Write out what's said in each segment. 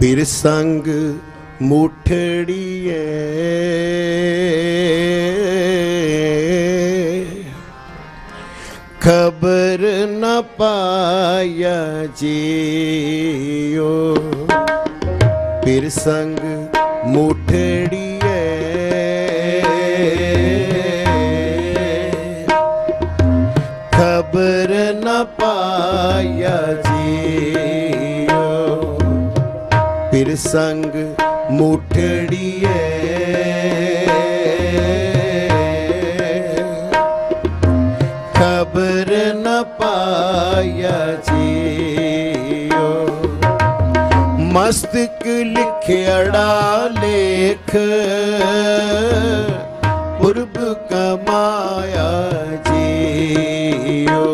फिर संग मुठड़िए खबर न पाया जियो। फिर संग मुठड़िए खबर न पाया जियो। फिर संग मुठड़िए खबर न पाया जियो। मस्तक लिखड़ा लेख पूर्व कमाया जियो।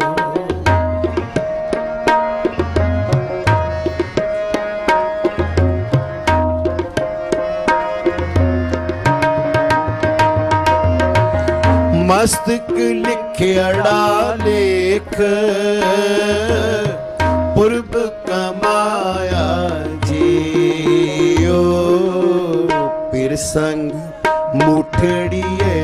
मस्तक लिखड़ा लेख पूर्व कमाया जियो। फिर संग मुठड़िए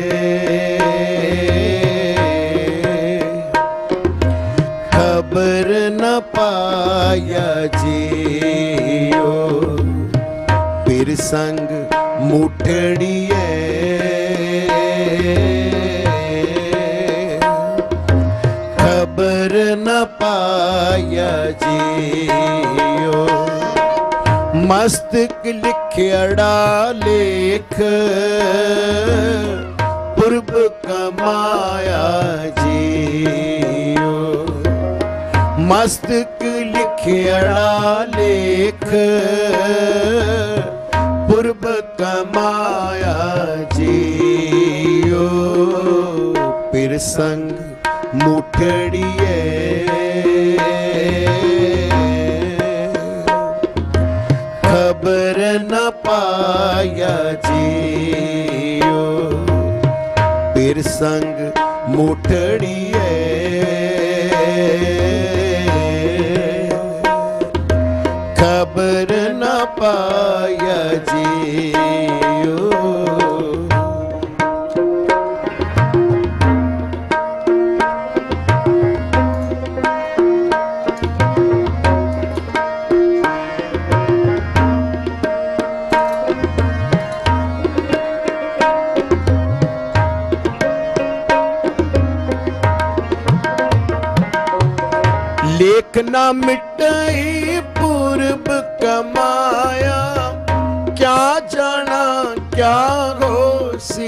खबर न पाया जियो। फिर संग मुठड़िए खबर न पाया जियो। मस्तक लिखड़ा लेख पूर्व कमाया जियो। मस्तक लिखड़ा लेख पूर्व कमाया जियो। फिर संग मुठड़िए खबर न पाया जियो। फिर संग मुठड़िए खबर न पाया जियो। लेख ना मिटाई पूर्व कमाया क्या जाना क्या होसी।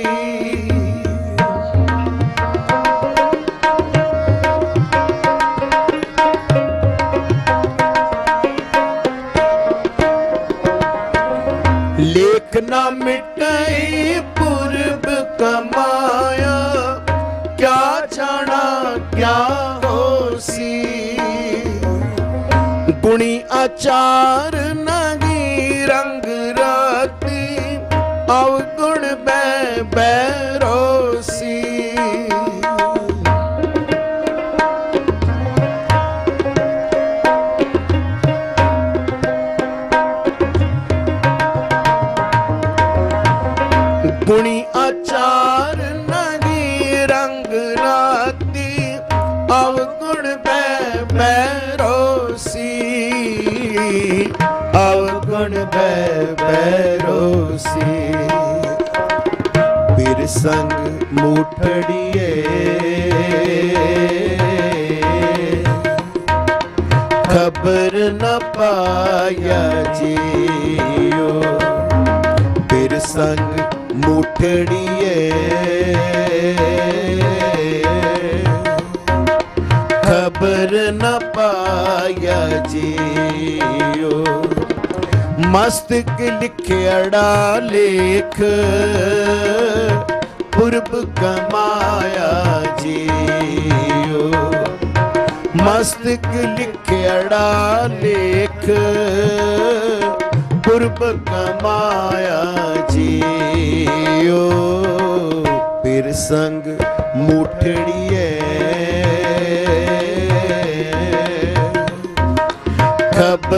लेख ना मिटाई पूर्व कमाया क्या जाना क्या होसी। गुणी आचार नगी रंग राती अवगुण बैरोसी। गुणी आचार नगी रंग राती अवगुण बैरोसी। अवगुण बैरोसी। फिर संग मुठड़िए खबर न पाया जियो। फिर संग मुठड़िए खबर न पाया जियो। मस्तक लिखड़ा लेख पूर्व कमाया जियो। मस्तक लिखड़ा लेख पूर्व कमाया जियो। फिर संग मुठड़िए खबर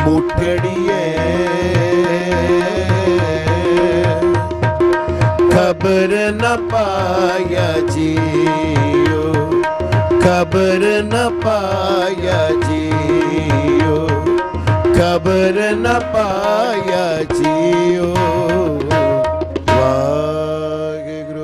मुठड़िए खबर न पाया जियो, खबर न पाया जियो, खबर न पाया जियो। वाहिगुरु।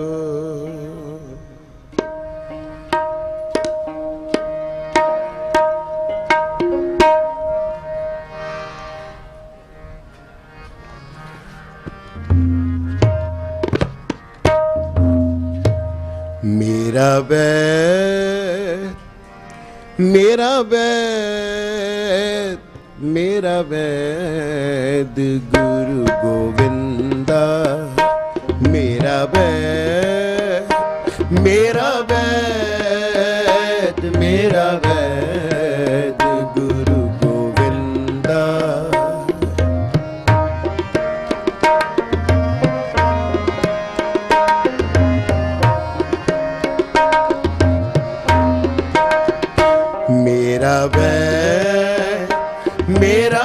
मेरा वैद, मेरा वैद, मेरा वैद गुरु गोविंदा। मेरा वैद, मेरा वैद, मेरा वैद गुरु गोविंदा। मेरा वैद, मेरा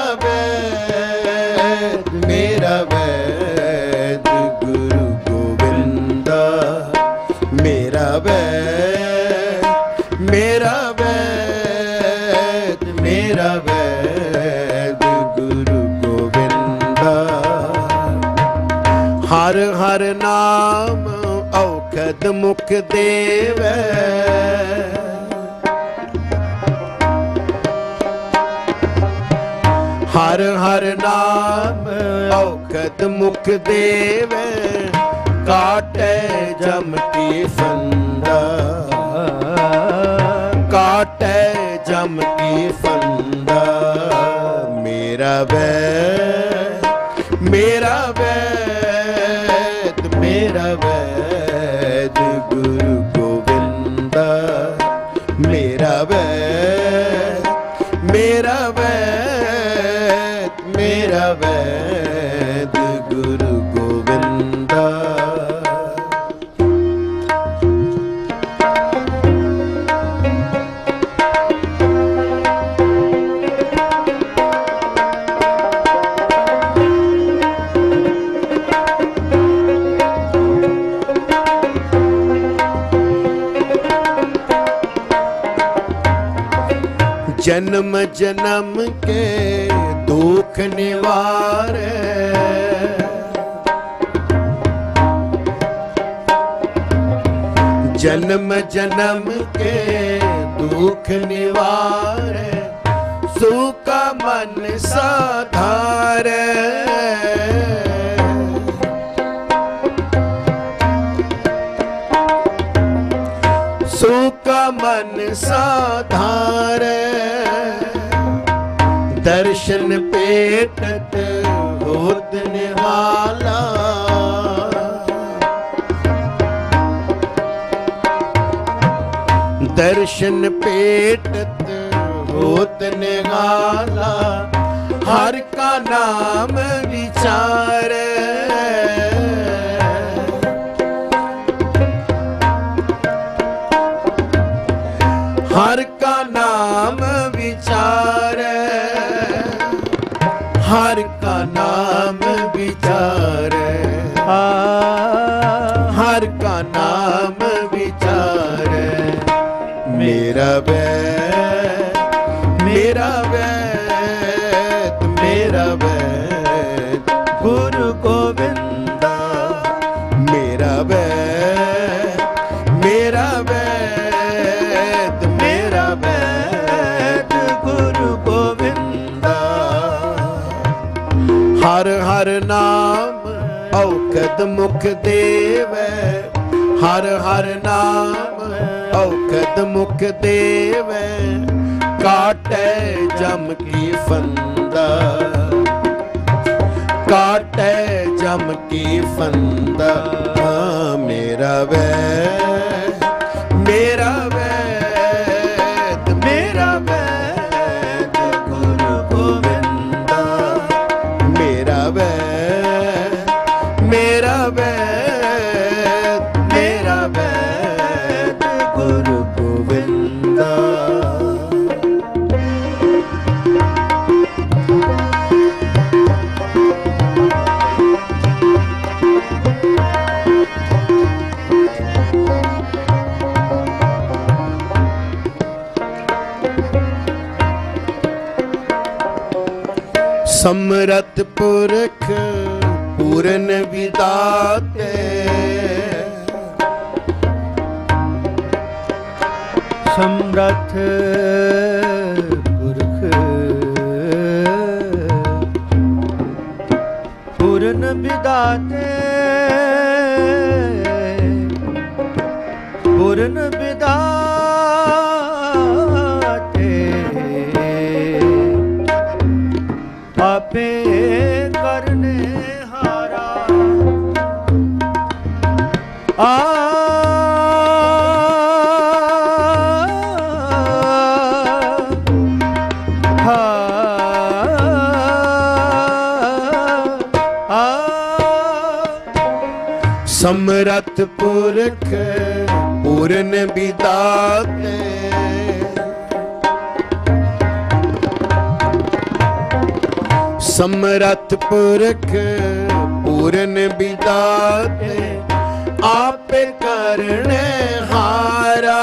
वैद, मेरा वैद गुरु गोविंदा। मेरा वैद, मेरा वैद, मेरा वैद गुरु गोविंदा। हर हर नाम औखद मुख देवै, हर हर नाम औखद मुख देवै। काटे जम की फंदा, काटे जम की फंदा। मेरा वैद, मेरा वैद, मेरा वैद गुरु गोविंदा। मेरा वैद, मेरा वैद, मेरा वैद गुरु गोविंदा। जन्म जन्म के दुख निवारे, जन्म जन्म के दुख निवारे। सूखा मन साधारे, सूखा मन साधारे। दर्शन पेटत होत निवाला, दर्शन पेटत होत निवाला। हर का नाम विचारे, हर का नाम विचारे। हर का नाम विचारे, हर का नाम विचारे। मेरा वैद, मेरा वैद, मेरा वैद गुरु गोविंदा। मेरा वैद, मेरा वैद, मेरा वैद गुरु गोविंदा। हर हर नाम औखद मुख देवै, हर हर नाम औखद मुख देवै। काटे जम की फंदा, काटे जम की फंदा। मेरा वैद, मेरा वैद, मेरा वैद गुरु गोविंदा। मेरा वैद, मेरा वैद, मेरा वैद गुरु गोविंदा। ਸਮਰਥ ਪੁਰਖ ਪੂਰਨ ਵਿਦਾਤੇ ਸਮਰਥ ਪੁਰਖ ਪੂਰਨ ਵਿਦਾਤੇ ਪੂਰਨ ਵਿਦਾਤੇ ਆਪੇ ਕਰਨੇ ਹਾਰਾ ਸਮਰਥ ਪੁਰਖ ਪੂਰਨ ਵਿਦਾਤੇ ਸਮਰਥ ਪੁਰਖ ਪੂਰਨ ਵਿਦਾਤੇ ਆਪੇ ਕਰਨੇ ਹਾਰਾ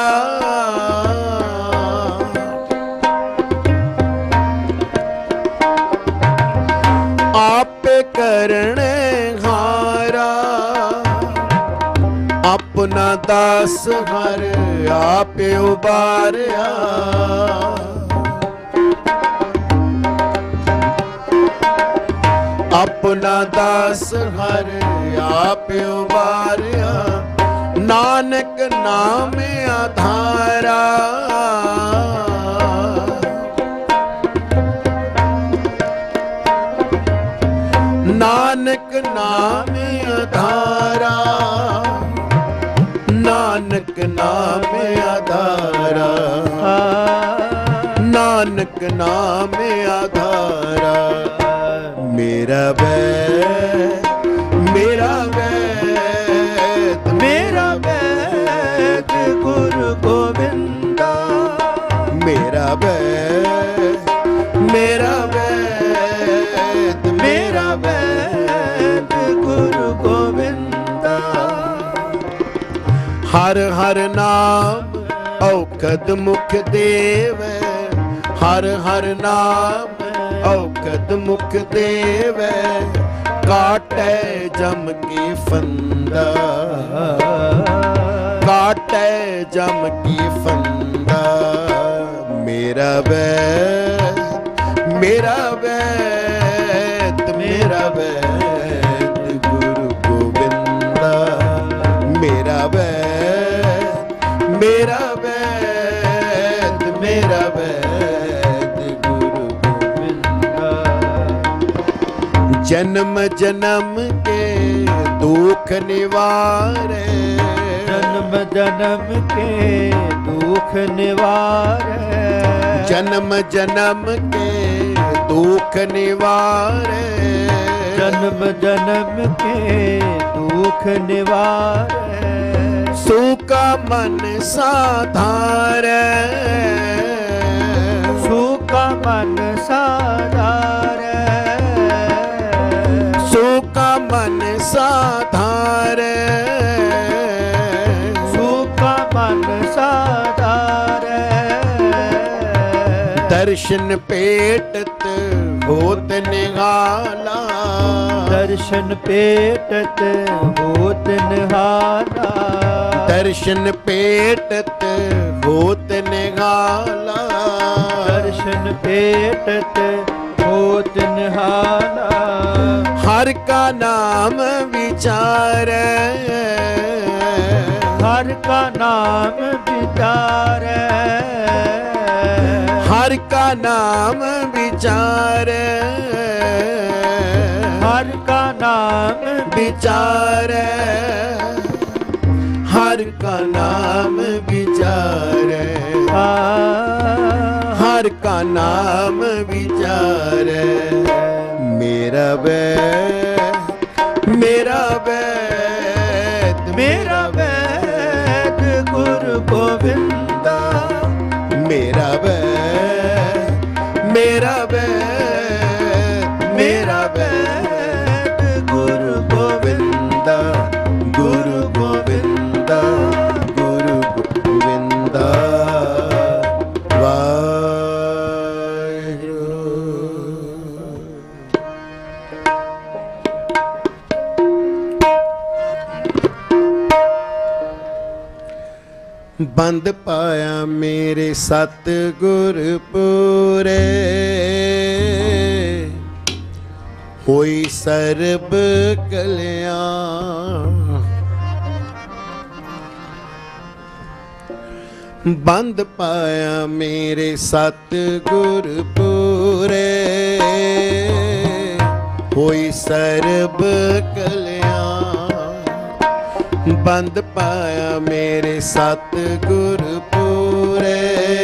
ਆਪੇ ਕਰਨੇ ਹਾਰਾ ਆਪਣਾ ਦਾਸ ਹਰ ਆਪੇ ਉਬਾਰਿਆ ਆਪਣਾ ਦਾਸ ਹਰ ਆਪੇ ਉਬਾਰਿਆ ਨਾਨਕ ਨਾਮ ਆਧਾਰਾ ਨਾਨਕ ਨਾਮ ਆਧਾਰਾ ਨਾਨਕ ਨਾਮ ਆਧਾਰਾ ਨਾਨਕ ਨਾਮ ਆਧਾਰਾ ਮੇਰਾ ਵੈਦ ਮੇਰਾ ਵੈਦ ਮੇਰਾ ਵੈਦ ਗੁਰੂ ਗੋਬਿੰਦਾ ਮੇਰਾ ਵੈਦ ਮੇਰਾ ਵੈਦ ਮੇਰਾ ਵੈਦ ਗੁਰੂ ਗੋਬਿੰਦਾ ਹਰ ਹਰ ਨਾਮ ਔਖਦ ਮੁਖ ਦੇਵੈ ਹਰ ਹਰ ਨਾਮ ਔਖਦ ਮੁਖ ਦੇਵੈ ਕਾਟੈ ਜਮ ਕੀ ਫੰਦਾ ਕਾਟੈ ਜਮ ਕੀ ਫੰਦਾ ਮੇਰਾ ਵੈਦ ਮੇਰਾ ਵੈਦ ਮੇਰਾ ਵੈਦ ਗੁਰੂ ਗੋਬਿੰਦਾ ਮੇਰਾ ਵੈਦ ਮੇਰਾ ਵੈਦ ਮੇਰਾ ਵੈਦ ਗੁਰੂ ਗੋਬਿੰਦਾ ਜਨਮ ਜਨਮ ਕੇ ਦੁਖ ਨਿਵਾਰੇ ਜਨਮ ਜਨਮ ਕੇ ਦੁਖ ਨਿਵਾਰੇ ਜਨਮ ਜਨਮ ਕੇ ਦੁਖ ਨਿਵਾਰੇ ਜਨਮ ਜਨਮ ਕੇ ਦੁਖ ਨਿਵਾਰੇ ਸੁਕਾ ਮਨ ਸਾਧਾਰੈ ਸੁਕਾ ਮਨ ਸਾਧਾਰੈ ਸੁਕਾ ਮਨ ਸਾਧਾਰੈ ਸੁਕਾ ਮਨ ਸਾਧਾਰੈ ਦਰਸ਼ਨ ਪੇਟਤ ਹੋਤ ਨਿਹਾਲਾ ਦਰਸ਼ਨ ਪੇਟਤ ਹੋਤ ਨਿਹਾਲਾ ਦਰਸ਼ਨ ਪੇਟਤ ਹੋਤ ਨਿਹਾਲਾ ਦਰਸ਼ਨ ਪੇਟਤ ਹੋਤ ਨਿਹਾਲਾ ਹਰ ਕਾ ਨਾਮ ਵਿਚਾਰੈ ਹਰ ਕਾ ਨਾਮ ਵਿਚਾਰੈ ਹਰ ਕਾ ਨਾਮ ਵਿਚਾਰੈ ਹਰ ਕਾ ਨਾਮ ਵਿਚਾਰੈ ਹਰ ਕਾ ਨਾਮ ਵਿਚਾਰੈ ਹਰ ਕਾ ਨਾਮ ਵਿਚਾਰੈ ਮੇਰਾ ਵੈਦ ਮੇਰਾ ਵੈਦ ਮੇਰਾ ਵੈਦ ਗੁਰੂ ਗੋਬਿੰਦਾ ਮੇਰਾ ਵੈਦ ਮੇਰਾ ਵੈਦ ਮੇਰਾ ਵੈਦ ਗੁਰੂ ਗੋਬਿੰਦਾ ਗੁਰੂ ਗੋਬਿੰਦਾ ਗੁਰੂ ਗੋਬਿੰਦਾ ਵਾਹਿਗੁਰੂ बंद पाया मेरे सतगुर पूरे, होई सर्ब कल्याण। बंद पाया मेरे सतगुर पूरे, होई सर्ब कल्याण। बंद पाया मेरे सतगुर पूरे,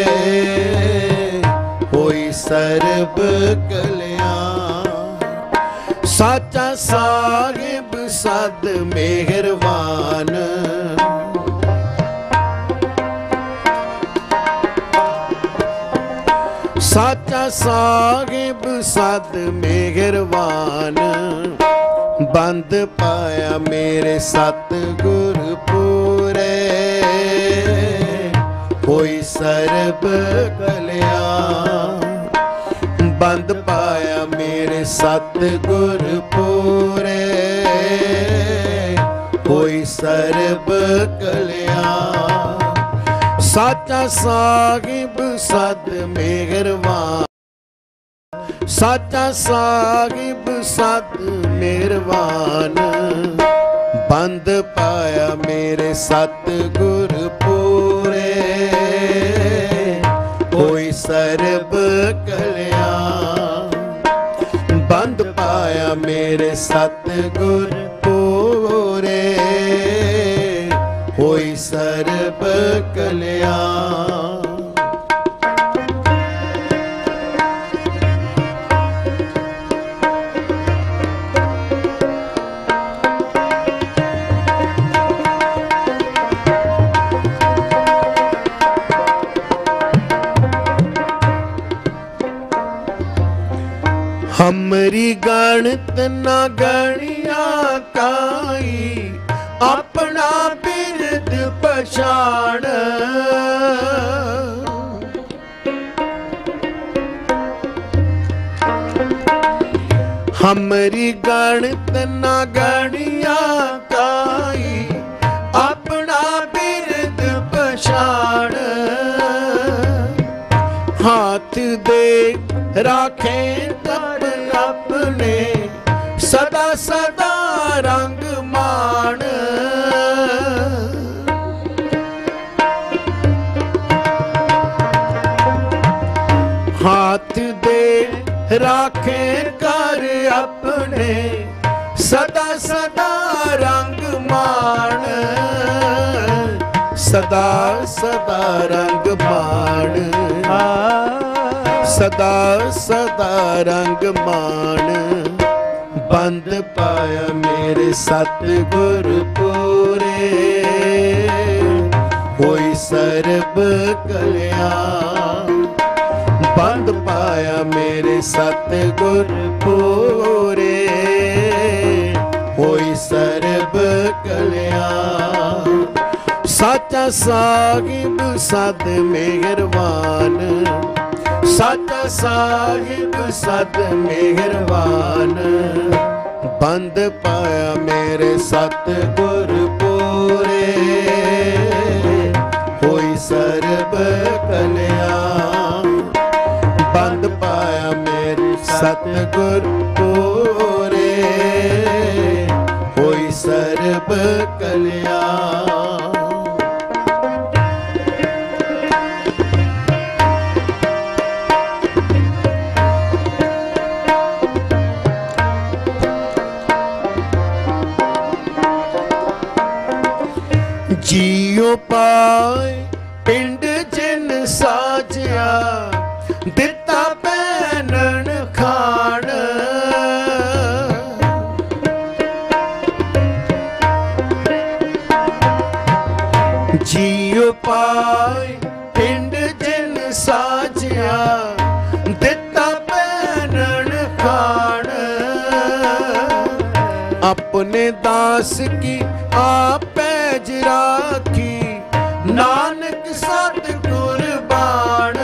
होई सर्ब कल्याण। साचा साहिब सद मेहरबान, साचा साहिब सद मेहरबान। बंद पाया मेरे सतगुर पूरे, होई सर्ब कल्याण। बंद पाया मेरे सतगुर पूरे, होई सर्ब कल्याण। साचा साहिब सद मेहरबान, साचा साहिब सद मेहरबान। बंद पाया मेरे सतगुर पूरे, होई सर्ब कल्याण। बंद पाया मेरे सतगुर पूरे, होई सर्ब कल्याण। हमरी गणत न गणिया काई, अपना बिरद पछाण। हमरी गणत न गणिया काई, अपना बिरद पछाण। हाथ दे राखे तब अपने, सदा सदा रंग मान। हाथ दे राखे कर अपने, सदा सदा रंग मान। सदा सदा रंग मान, सदा सदा रंग मान। बंद पाया मेरे सतगुर पूरे, होई सर्ब कल्याण। बंद पाया मेरे सतगुर पूरे, होई सर्ब कल्याण। साचा साहिब सद मेहरबान, साचा साहिब सद मेहरबान। बंद पाया मेरे सतगुर पूरे, होई सर्ब कल्याण। बंद पाया मेरे सतगुर पूरे, होई सर्ब कल्याण। जियो पाए पिंड जिन साजिया, दिता पैनन खान। जियो पाए पिंड जिन साजिया, दिता पैनन खान। अपने दास की आप राखी, नानक सत कुर्बान।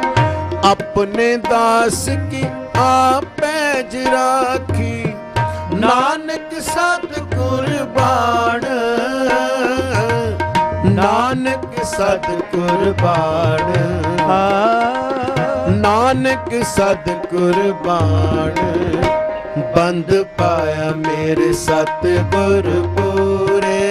अपने दास की आप पैज राखी, ਨਾਨਕ ਸਤਿਗੁਰਬਾਣ, ਨਾਨਕ ਸਤਿਗੁਰਬਾਣ, ਨਾਨਕ ਸਤਿਗੁਰਬਾਣ। ਬੰਦ ਪਾਇਆ ਮੇਰੇ ਸਤਿਗੁਰ ਪੂਰੇ,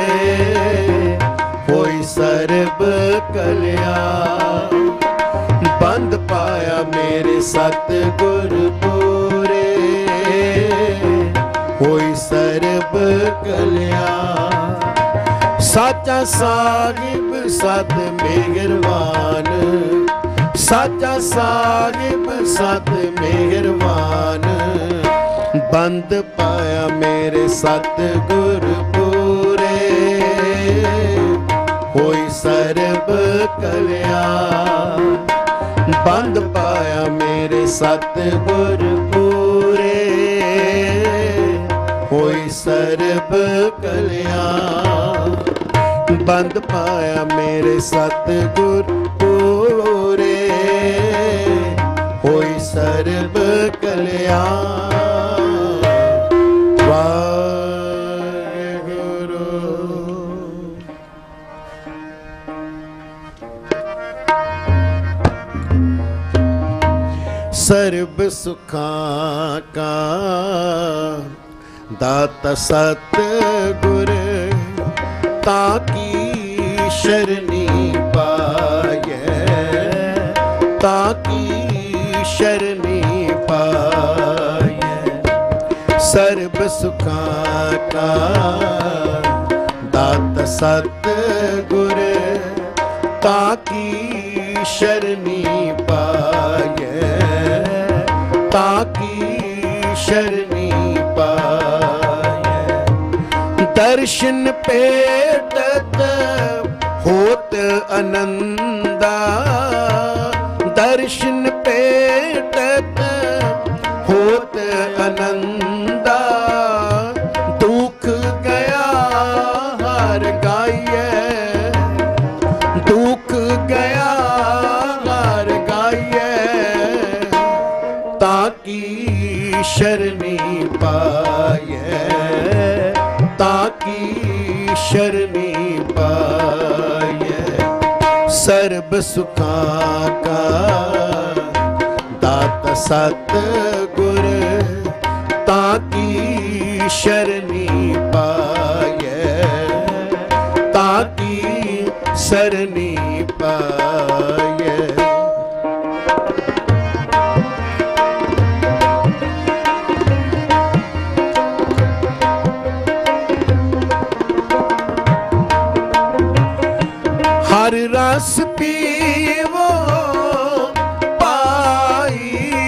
ਹੋਈ ਸਰਬ ਕਲਿਆਣ। ਬੰਦ ਪਾਇਆ ਮੇਰੇ ਸਤਿਗੁਰ ਪੂਰੇ, ਹੋਈ ਸਰਬ ਕਲਿਆਣ। ਸਾਚਾ ਸਾਹਿਬ ਸਤ ਮਿਹਰਬਾਨ, ਸਾਚਾ ਸਾਹਿਬ ਸਤ ਮਿਹਰਬਾਨ। ਬੰਦ ਪਾਇਆ ਮੇਰੇ ਸਤਿਗੁਰ ਪੂਰੇ, ਹੋਈ ਸਰਬ ਕਲਿਆਣ। ਬੰਦ ਪਾਇਆ ਮੇਰੇ ਸਤਿਗੁਰ ਪੂਰੇ, ਹੋਈ ਸਰਬ ਕਲਿਆਣ। ਬੰਦ ਪਾਇਆ ਮੇਰੇ ਸਤਿਗੁਰ ਪੂਰੇ, ਹੋਈ ਸਰਬ ਕਲਿਆਣ। ਵਾਹਿਗੁਰੂ। ਸਰਬ ਸੁਖਾਂ ਕਾ ਦਾਤਾ ਸਤਿਗੁਰ, ਤਾਕੀ ਸ਼ਰਨੀ ਪਾਇਐ, ਤਾਕੀ ਸ਼ਰਨੀ ਪਾਇਐ। ਸਰਬ ਸੁਖਾਂ ਕਾ ਦਾਤਾ ਸਤਿਗੁਰ, ਤਾਕੀ ਸ਼ਰਨੀ ਪਾਇਐ, ਤਾਕੀ ਸ਼ਰਨੀ ਪਾਇਐ। ਦਰਸ਼ਨ ਭੇਟਤ ਹੋਤ ਅਨੰਦਾ, ਦਰਸ਼ਨ ਭੇਟਤ ਹੋਤ ਅਨੰਦਾ। ਦੁਖ ਗਿਆ ਹਰ ਗਾਈਐ, ਦੁਖ ਗਿਆ ਹਰ ਗਾਈਐ। ਤਾਕੀ ਸ਼ਰਨੀ ਪਾਇਐ, ਤਾਕੀ ਸ਼ਰਨੀ ਪਾਇਐ। ਸਰਬ ਸੁਖਾਂ ਕਾ ਦਾਤਾ ਸਤਿਗੁਰ, ਤਾਕੀ ਸ਼ਰਨੀ ਪਾਇਐ, ਤਾਕੀ ਸ਼ਰਨੀ ਪਾਇਐ। ਹਰ ਰਸ ਪੀਵੋ ਪਾਈ,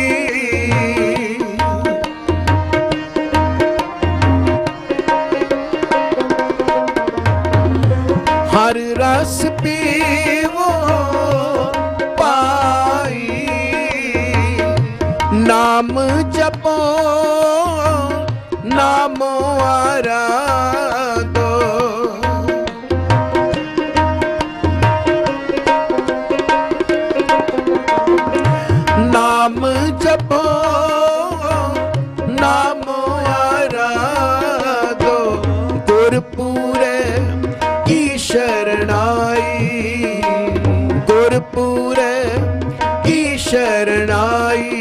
ਹਰ ਰਸ ਪੀਵੋ ਪਾਈ। ਨਾਮ ਜਪੋ ਨਾਮੋ ਆਰਾਧੋ, ਨਾਮ ਜਪੋ ਨਾਮੋ ਆਰਾਧੋ। ਗੁਰਪੂਰੇ ਕੀ ਸ਼ਰਣਾਈ, ਗੁਰਪੂਰੇ ਕੀ ਸ਼ਰਣਾਈ।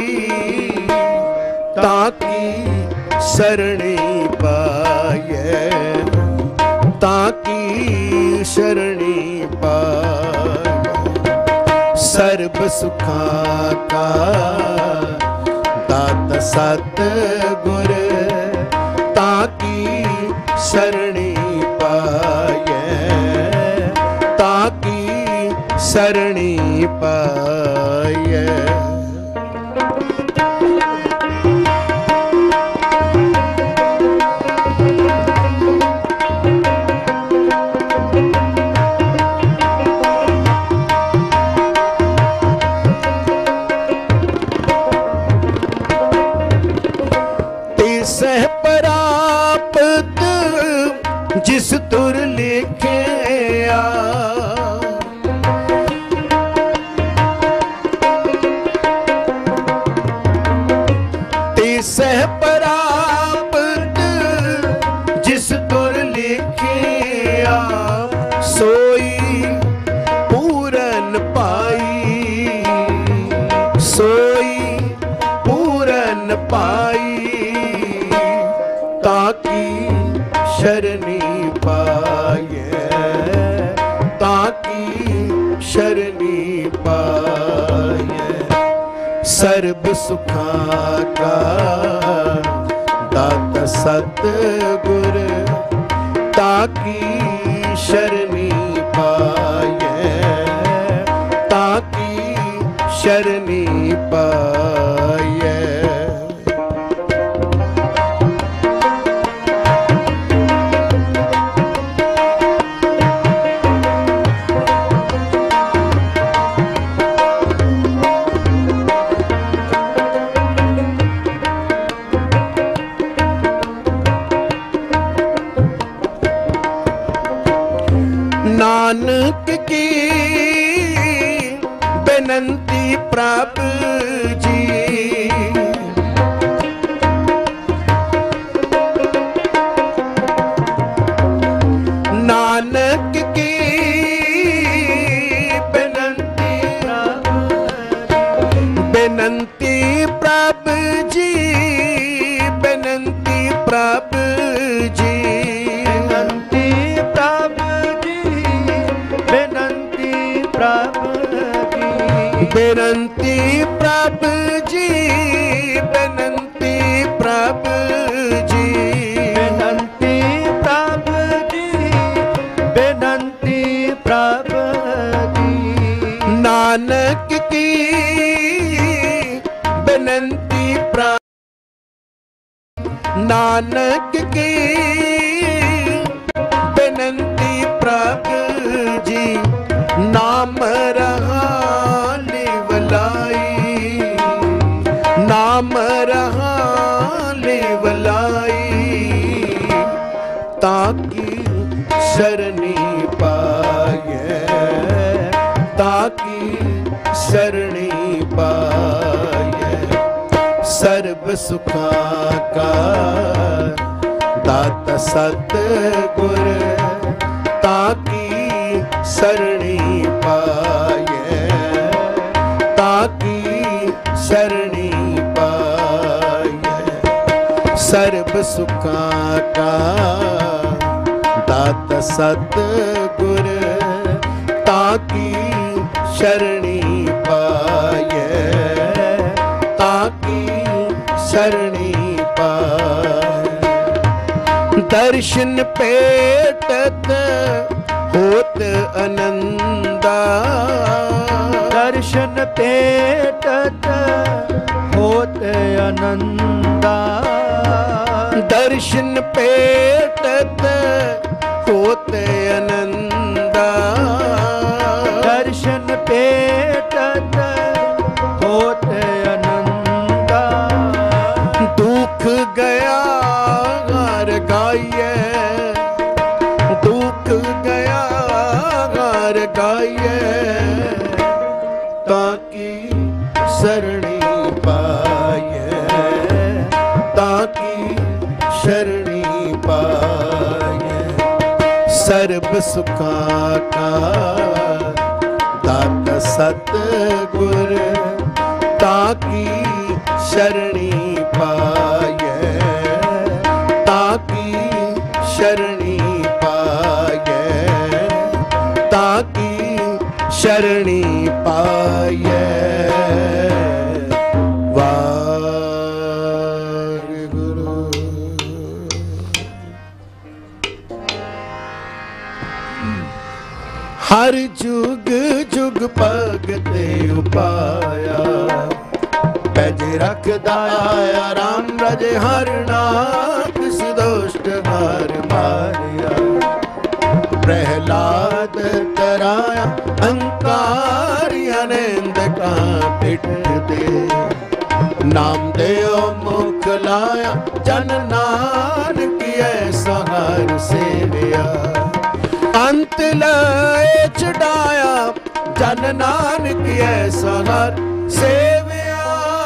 ਤਾਕੀ ਸਰਣੀ ਪਾਇਐ, ਤਾਕੀ ਸ਼ਰਣੀ ਪਾਇਐ। ਸਰਬ ਸੁਖਾਂ ਕਾ ਦਾਤਾ ਸਤਿਗੁਰ, ਤਾਕੀ ਸਰਣੀ ਪਾਇਐ, ਤਾਕੀ ਸਰਣੀ ਪਾਇਐ। ਸਹਿ ਪ੍ਰਾਪਤ ਜਿਸ ਤੁਰ ਲਿਖਿਆ, ਤੇ ਸਹਿ ਪ੍ਰਾਪਤ पाई ताकि शरणी पाए, ताकि शरणी पाए। सर्ब सुखा का दाता सतगुर ताकि शरणी पाए, ताकि शरणी पाए। नानक की बेनंती प्रभु जी, नानक की बेनंती बेनंती प्रभु जी, बेनंती प्रभु जी, बेनंती प्रभु जी, बेनंती प्रभु जी, बेनंती प्रभु जी, बेनंती प्रभु जी, बेनंती प्रभु जी, बेनंती प्रभु जी। नानक की बेनंती प्रभु, नानक की बेनंती प्रभु जी। नाम रहा लेवलाई, नाम रहा लेवलाई, ताकि शरणी पाए, ताकि शरणी पाए। सर्व सुखा का दाता सतगुर ताकि शरणी पाए, ताकि शरणी पाए। सर्व सुखा का दाता सतगुर ताकि शरणी पाए, ताकि शरणी पाए। दर्शन पेटत होत आनंदा, दर्शन पेटत होत आनंदा, दर्शन पेटत होत आनंदा, दर्शन पेटत होत आनंदा। दुख गया हार गाइए, दुख गया हार गाइए, ताकि शरणी पाए, ताकि शरणी पाए। सर्व सुखा का दाता सतगुर ताकि शरणी पाए, ताकि शरणी पाए, ताकि शरणी पाए। वाहिगुरु। हर जुग जुग भगते उपाया, पैज रखदा आया राम रज हर नाथ, सुदुष्ट हार मारिया। प्रहलाद कराया अंकारिया नेंद का पिट दे, नाम देओ मुख लाया जन नानक ऐसा हर सेविया। अंत लय चढ़ाया जन नानक ऐसा हर सेविया।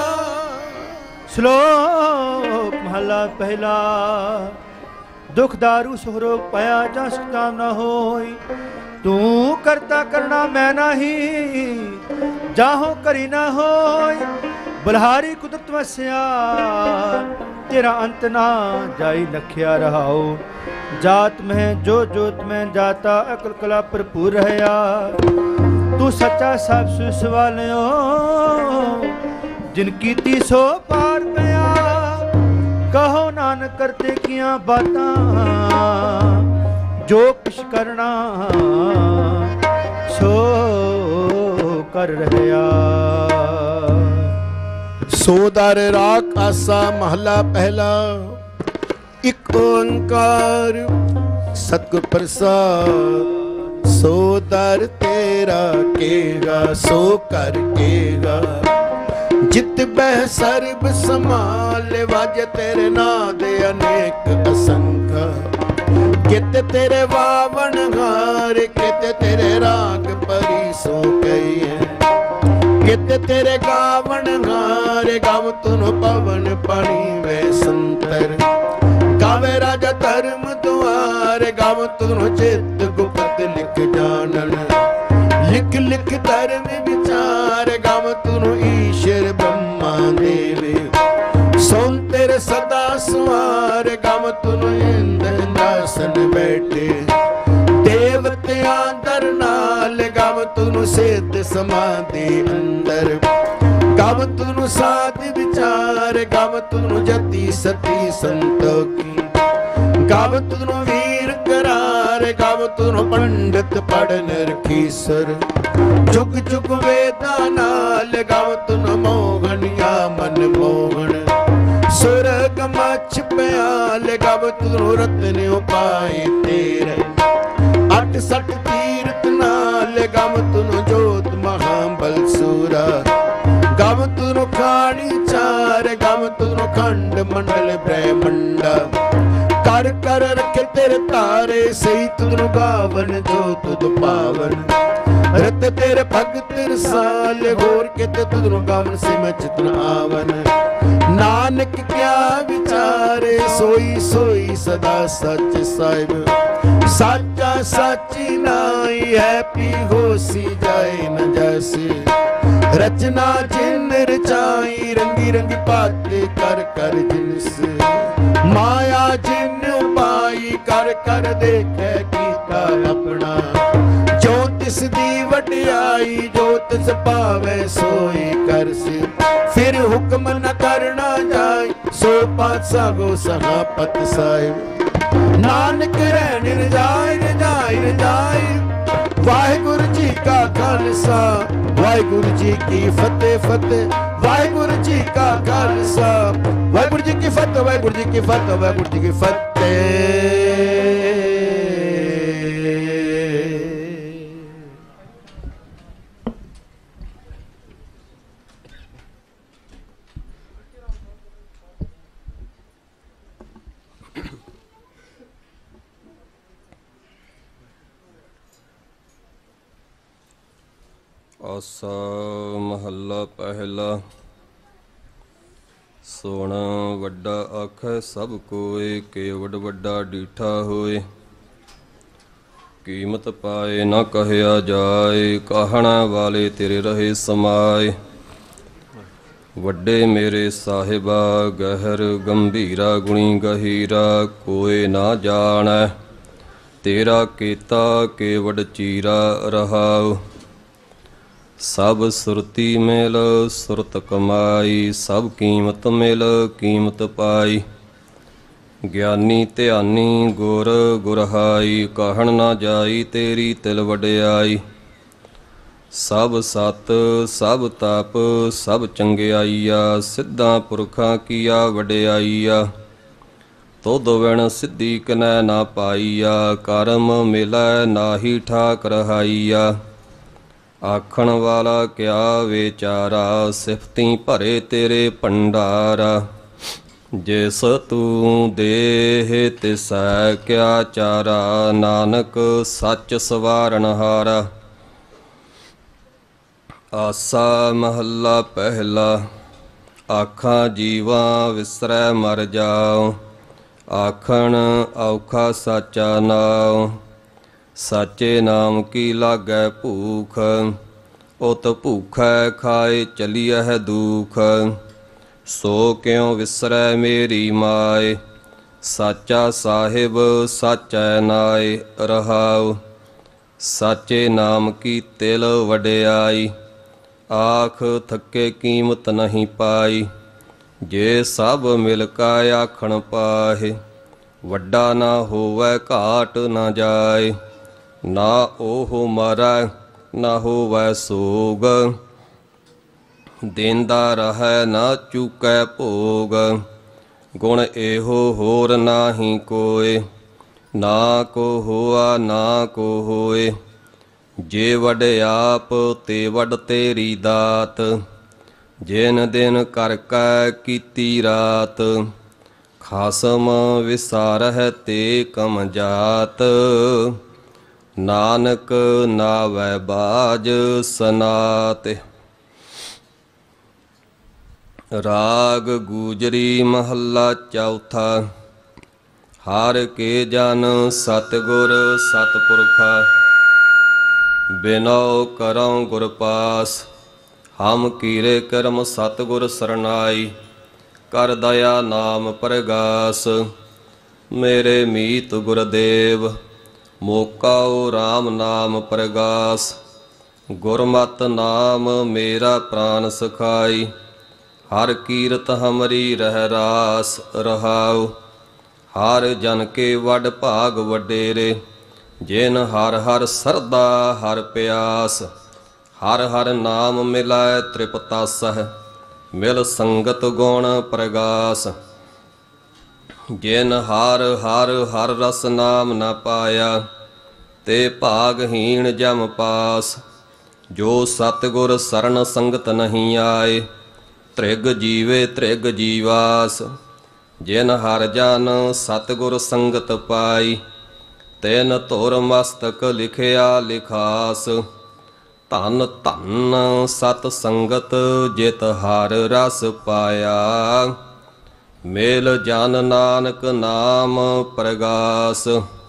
श्लोक महला पहला। दुख दारू सुखरोग पाया जस काम न होई, तू करता करना मैं नाही, जाहो करी न होई। बलहारी कुदरत वस्या तेरा अंत ना जाई नखिया रहाओ। जात में जो जोत में जाता अकल कला भरपूर रहया। तू सच्चा सब सुसवालियो जिन कीती सो पार पया। कहो नानक करते किया बातां जो कुछ करना सो कर रहया। सो दर राख आसा महला पहला। एक ओंकार सतगुर प्रसाद। सो दर तेरा केगा सो कर केगा। जित बह सर्ब समाल वाज तेरे नाद अनेक असंख्य। कित तेरे वावन हार कित तेरे राग परी सो कही है। कित तेरे गावन हार गाव तुन पवन पानी वे संतर। गावे राजा धर्म द्वार गाव तुन चित गुप्त लिख जानन। लिख लिख धर्म विचार गाव तुन ईश्वर ब्रह्मा देव। सोन तेरे सदा सुहार गाव तुन इंद्र इंद्रासन बैठे। देवत्या दर नाल गाव तुनु सिद्ध समाधि अंदर। गाव तुनु साधि विचार गाव तुनु जति सती संतोखी। गाव तुनु वीर करार गाव तुनु पंडित पढ़न रखीसर। जुग जुग वेदा नाल गाव तुनु मोहनिया मन मोहन। सुरग मछ प्याल गाव तुनु रत्न उपाय तेरे। अठ सठ तीर्थ नाल गम तुनु जोत महाबल सूरा। गम तुनु खाणी चार गम तुनु खंड मंडल ब्रह्मंडा। कर कर रखे तेरे तारे सही तुनु गावन जो तुद पावन। रत तेरे भगत रसाल घोर के तुनु गावन से मैं चितन आवन। नानक क्या विचारे सोई सोई सदा सच साहिब। साचा साची नाई है पी होसी जाए न जैसे। रचना जिन रचाई रंगी रंगी बातें कर कर जिनसे। माया जिन पाई कर कर देखे कीता अपना। जो तिस दी वडियाई जो तिस पावे सोई कर से। फिर हुक्म न करना जाए सो पातशाह गो सहापत साहिब। नानक रहन रजाई रजाई रजाई। वाहिगुरु जी का खालसा वाहिगुरु जी की फतेह फतेह। वाहिगुरु जी का खालसा वाहिगुरु जी की फतेह वाहिगुरु जी की फतेह वाहिगुरु जी की फतेह। आसा महला पहला। सोना वड्डा आखै सब कोय केवड वड्डा डीठा होए। कीमत पाए न कहया जाए कहना वाले तेरे रहे समाए। वड्डे मेरे साहिबा गहर गंभीरा गुणी गहीरा कोय ना जानै। तेरा केता केवड चीरा रहाओ। सब सुरती मिल सुरत कमाई सब कीमत मिल कीमत पाई। ज्ञानी ध्यानी गुर गुरहाई कहन ना जाई तेरी तिल वड्याई। सब सत सब तप सब चंगियाईया सिद्धां पुरखां कीया वड्याईया। तुद विण सिद्धि कनै ना पाईया करम मिलै नाही ठाक रहाईया। आखण वाला क्या विचारा सिफती भरे तेरे भंडारा। जिस तू देह तिसै क्या चारा नानक सच सवारनहारा। आसा महला पहला। आखा जीवा विसरै मर जाओ। आखण औखा साचा नाओ। साचे नाम की लागै भूख ਉਤ ਭੂਖੈ ਖਾਏ ਚਲੀਐ ਦੁਖ। ਸੋ ਕਿਉ ਵਿਸਰੈ ਮੇਰੀ ਮਾਏ, ਸਾਚਾ ਸਾਹਿਬ ਸਾਚੈ ਨਾਏ ਰਹਾਉ। ਸਾਚੇ ਨਾਮ ਕੀ ਤਿਲ ਵਡਿਆਈ, ਆਖ ਥੱਕੇ ਕੀਮਤ ਨਹੀਂ ਪਾਈ। ਜੇ ਸਭ ਮਿਲ ਕਾ ਆਖਣ ਪਾਹੇ, ਵੱਡਾ ਨਾ ਹੋਵੈ ਘਾਟ ਨਾ ਜਾਏ। ਨਾ ਉਹ ਮਰੈ ਨਾ ਹੋਵੈ ਸੋਗ, ਦੇਂਦਾ ਰਹੈ ਨਾ ਚੁਕੈ ਭੋਗ। ਗੁਣ ਇਹੋ ਹੋਰ ਨਾਹੀ ਕੋਇ, ਨਾ ਕੋ ਹੋਆ ਨਾ ਕੋ ਹੋਏ। ਜੇ ਵਡ ਆਪ ਤੇ ਵਡ ਤੇਰੀ ਦਾਤ, ਜਿਨ ਦਿਨ ਕਰ ਕੈ ਕੀਤੀ ਰਾਤ। ਖਾਸਮ ਵਿਸਾਰਹਿ ਤੇ ਕਮ ਜਾਤ, ਨਾਨਕ ਨਾਵੈ ਬਾਜ ਸਨਾਤ। ਰਾਗ ਗੂਜਰੀ ਮਹੱਲਾ ਚੌਥਾ। ਹਰ ਕੇ ਜਨ ਸਤਿਗੁਰ ਸਤਿਪੁਰਖਾ, ਬਿਨਉ ਕਰਉ ਗੁਰ ਪਾਸ। ਹਮ ਕੀਰੇ ਕਰਮ ਸਤਿਗੁਰ ਸਰਨਾਈ, ਕਰ ਦਇਆ ਨਾਮ ਪ੍ਰਗਾਸ। ਮੇਰੇ ਮੀਤ ਗੁਰਦੇਵ, ਮੋਕਾਉ RAM ਨਾਮ ਪ੍ਰਗਾਸ। ਗੁਰਮਤਿ ਨਾਮ ਮੇਰਾ ਪ੍ਰਾਨ ਸਖਾਈ, ਹਰ ਕੀਰਤ ਹਮਰੀ ਰਹਿ ਰਾਸ ਰਹਾਉ। ਹਰ ਜਨ ਕੇ ਵਡ ਭਾਗ ਵਡੇਰੇ, ਜਿਨ ਹਰ ਹਰ ਸਰਦਾ ਹਰ ਪਿਆਸ। ਹਰ ਹਰ ਨਾਮ ਮਿਲਾਇ ਤ੍ਰਿਪਤਾਸਹਿ, ਮਿਲ ਸੰਗਤ ਗੁਣ ਪ੍ਰਗਾਸ। ਜਿਨ ਹਰ ਹਰ ਹਰ ਰਸ ਨਾਮ ਨ ਪਾਇਆ, ਤੇ ਭਾਗਹੀਣ ਜਮ ਪਾਸ। ਜੋ ਸਤਿਗੁਰ ਸਰਨ ਸੰਗਤ ਨਹੀਂ ਆਏ, ਤ੍ਰਿਗ ਜੀਵੇ ਤ੍ਰਿਗ ਜੀਵਾਸ। ਜਿਨ ਹਰ ਜਨ ਸਤਿਗੁਰ ਸੰਗਤ ਪਾਈ, ਤਿਨ ਧੁਰ ਮਸਤਕ ਲਿਖਿਆ ਲਿਖਾਸ। ਧਨ ਧਨ ਸਤ ਸੰਗਤ, ਜਿਤ ਹਰ ਰਸ ਪਾਇਆ। ਮੇਲ ਜਨ ਨਾਨਕ ਨਾਮ ਪ੍ਰਗਾਸ।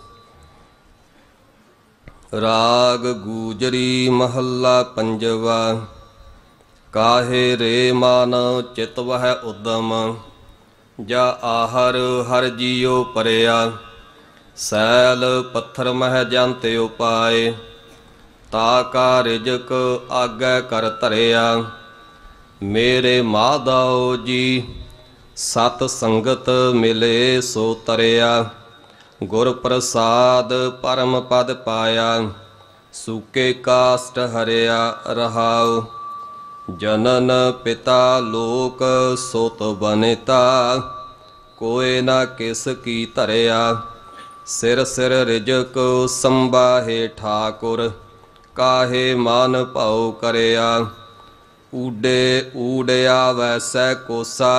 ਰਾਗ ਗੂਜਰੀ ਮਹੱਲਾ ਪੰਜਵਾ। ਕਾਹੇ ਰੇ ਮਨ ਚਿਤ ਵਹਿ ਉਦਮ, ਜਾ ਆਹਰ ਹਰ ਜੀਉ ਪਰਿਆ। ਸੈਲ ਪੱਥਰ ਮਹਿ ਜੰਤ ਉਪਾਏ, ਤਾ ਕਾ ਰਿਜਕ ਆਗੈ ਕਰ ਧਰਿਆ। ਮੇਰੇ ਮਾਧੋ ਜੀ ਸਤ ਸੰਗਤ ਮਿਲੇ ਸੋ ਤਰਿਆ। ਗੁਰ ਪ੍ਰਸਾਦ ਪਰਮ ਪਦ ਪਾਇਆ, ਸੂਕੇ ਕਾਸਟ ਹਰਿਆ ਰਹਾਉ। ਜਨਨ ਪਿਤਾ ਲੋਕ ਸੋਤ ਬਨਿਤਾ, ਕੋਇ ਨਾ ਕਿਸ ਕੀ ਧਰਿਆ। ਸਿਰ ਸਿਰ ਰਿਜਕ ਸੰਬਾਹੇ ਠਾਕੁਰ, ਕਾਹੇ ਮਨ ਭਾਉ ਕਰਿਆ। ਊਡੇ ਊੜਿਆ ਵੈਸੈ ਕੋਸਾ,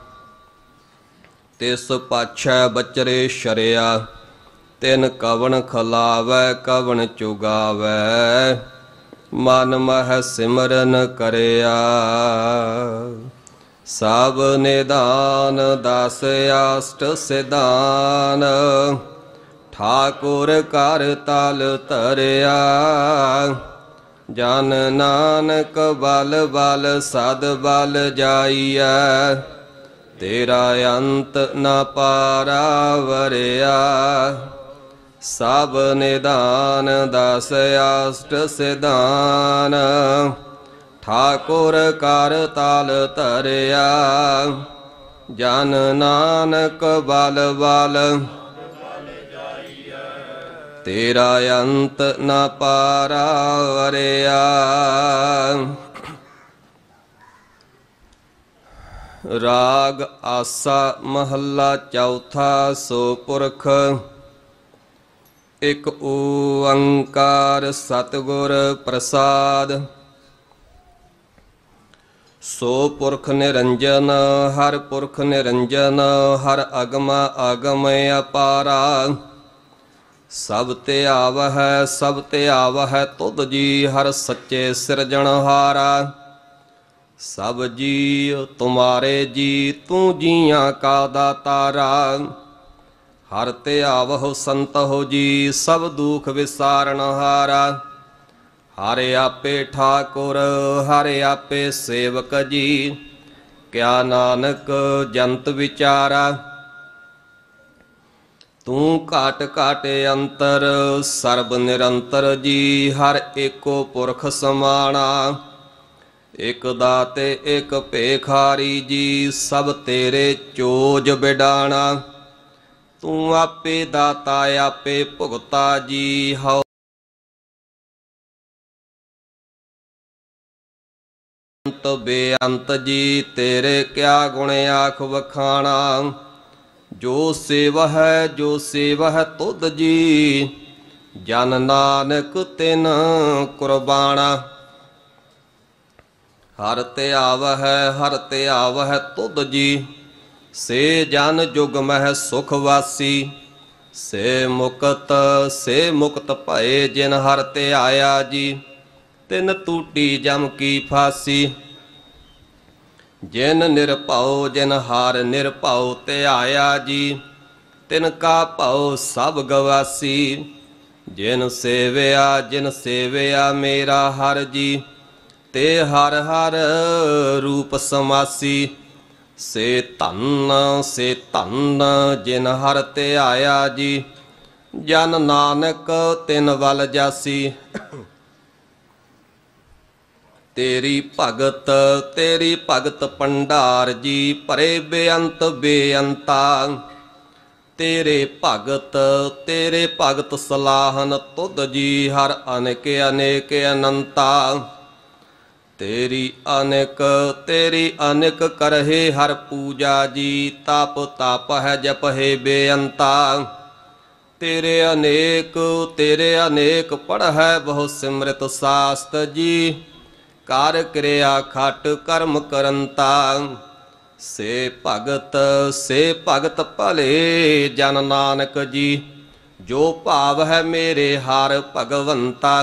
ਤਿਸ ਪਾਛੈ ਬਚਰੇ ਸ਼ਰਿਆ। ਤਿਨ ਕਵਣ ਖਲਾਵੈ ਕਵਣ ਚੁਗਾਵੈ, ਮਨ ਮਹਿ ਸਿਮਰਨ ਕਰਿਆ। ਸਭ ਨਿਦਾਨ ਦਸ ਆਸਟ ਸਿਧਾਨ, ਠਾਕੁਰ ਕਰ ਤਲ ਧਰਿਆ। ਜਨ ਨਾਨਕ ਬਲ ਬਲ ਸਦ ਬਲ ਜਾਈਐ, ਤੇਰਾ ਅੰਤ ਨ ਪਾਰਾ ਵਰਿਆ। ਸਭ ਨਿਦਾਨ ਦਸ ਆਸਟ ਸਿਧਾਨ, ਠਾਕੁਰ ਕਰ ਤਲ ਧਰਿਆ। ਜਨ ਨਾਨਕ ਬਲ ਬਲ ਤੇਰਾ ਅੰਤ ਨ ਪਾਰਾ ਵਰਿਆ। ਰਾਗ ਆਸਾ ਮਹੱਲਾ ਚੌਥਾ। ਸੋ ਪੁਰਖ ਇਕ ਓੰਕਾਰ ਸਤਿਗੁਰ ਪ੍ਰਸਾਦ। ਸੋ ਪੁਰਖ ਨਿਰੰਜਨ ਹਰ ਪੁਰਖ ਨਿਰੰਜਨ, ਹਰ ਅਗਮ ਅਗਮ ਅਪਾਰਾ। ਸਭ ਤੇ ਆਵਹਿ ਸਭ ਤੇ ਆਵਹਿ ਤੁਧ ਜੀ, ਹਰ ਸੱਚੇ ਸਿਰਜਣਹਾਰਾ। ਸਭ ਜੀ ਤੁਮਾਰੇ ਜੀ, ਤੂੰ ਜੀਆਂ ਕਾ ਦਾਤਾਰਾ। ਹਰ ਤੇ ਆਵਹੁ ਸੰਤਹੁ ਜੀ, ਸਭ ਦੁਖ ਵਿਸਾਰਨਹਾਰਾ। ਹਰ ਆਪੇ ਠਾਕੁਰ ਹਰ ਆਪੇ ਸੇਵਕ ਜੀ। ਕਿਆ ਨਾਨਕ ਜੰਤ ਵਿਚਾਰਾ, ਤੂੰ ਘਾਟ ਘਾਟ ਅੰਤਰ ਸਰਬ ਨਿਰੰਤਰ ਜੀ। ਹਰ ਏਕੋ ਪੁਰਖ ਸਮਾਣਾ, ਇਕ ਦਾਤੇ ਇਕ ਭੇਖਾਰੀ ਜੀ। ਸਭ ਤੇਰੇ ਚੋਜ ਬਿਡਾਣਾ, ਤੂੰ ਆਪੇ ਦਾਤਾ ਆਪੇ ਭੁਗਤਾ ਜੀ। ਹਉ ਅੰਤ ਬੇਅੰਤ ਜੀ, ਤੇਰੇ ਕਿਆ ਗੁਣ ਆਖ ਵਖਾਣਾ। ਜੋ ਸੇਵਹਿ ਜੋ ਸੇਵਹਿ ਤੁਧ ਜੀ, ਜਨ ਨਾਨਕ ਤਿਨ ਕੁਰਬਾਣਾ। ਹਰ ਤੇ ਆਵਹਿ ਤੁਧ ਜੀ, ਸੇ ਜਨ ਜੁਗ ਮਹਿ ਸੁਖ ਵਾਸੀ। ਸੇ ਮੁਕਤ ਭਏ ਜਿਨ ਹਰ ਤੇ ਆਇਆ ਜੀ। ਤਿਨ ਟੂਟੀ ਜਮ ਕੀ ਫਾਸੀ। ਜਿਨ ਨਿਰਭਉ ਜਿਨ ਹਰ ਨਿਰਭਉ ਤੇ ਆਇਆ ਜੀ। ਤਿਨ ਕਾ ਭਉ ਸਭ ਗਵਾਸੀ। ਜਿਨ ਸੇਵਿਆ ਮੇਰਾ ਹਰ ਜੀ। ਤੇ ਹਰ ਹਰ ਰੂਪ ਸਮਾਸੀ। ਸੇ ਧੰਨ ਜਿਨ ਹਰ ਤੇ ਆਇਆ ਜੀ। ਜਨ ਨਾਨਕ ਤਿਨ ਵਲ ਜਾਸੀ। ਤੇਰੀ ਭਗਤ ਭੰਡਾਰ ਜੀ। ਭਰੇ ਬੇਅੰਤ ਬੇਅੰਤਾ। ਤੇਰੇ ਭਗਤ ਸਲਾਹਨ ਤੁਧ ਜੀ। ਹਰ ਅਨੇਕ ਅਨੇਕ ਅਨੰਤਾ। ਤੇਰੀ ਅਨੇਕ ਕਰਹਿ ਹਰ ਪੂਜਾ ਜੀ। ਤਪ ਹੈ ਜਪ ਹੈ ਬੇਅੰਤਾ। ਤੇਰੇ ਅਨੇਕ ਪੜ੍ਹੈ ਬਹੁ ਸਿਮਰਤ ਸਾਸਤ ਜੀ। ਕਰ ਕਿਰਿਆ ਖਟ ਕਰਮ ਕਰੰਤਾ। ਸੇ ਭਗਤ ਭਲੇ ਜਨ ਨਾਨਕ ਜੀ। ਜੋ ਭਾਵ ਹੈ ਮੇਰੇ ਹਰ ਭਗਵੰਤਾ।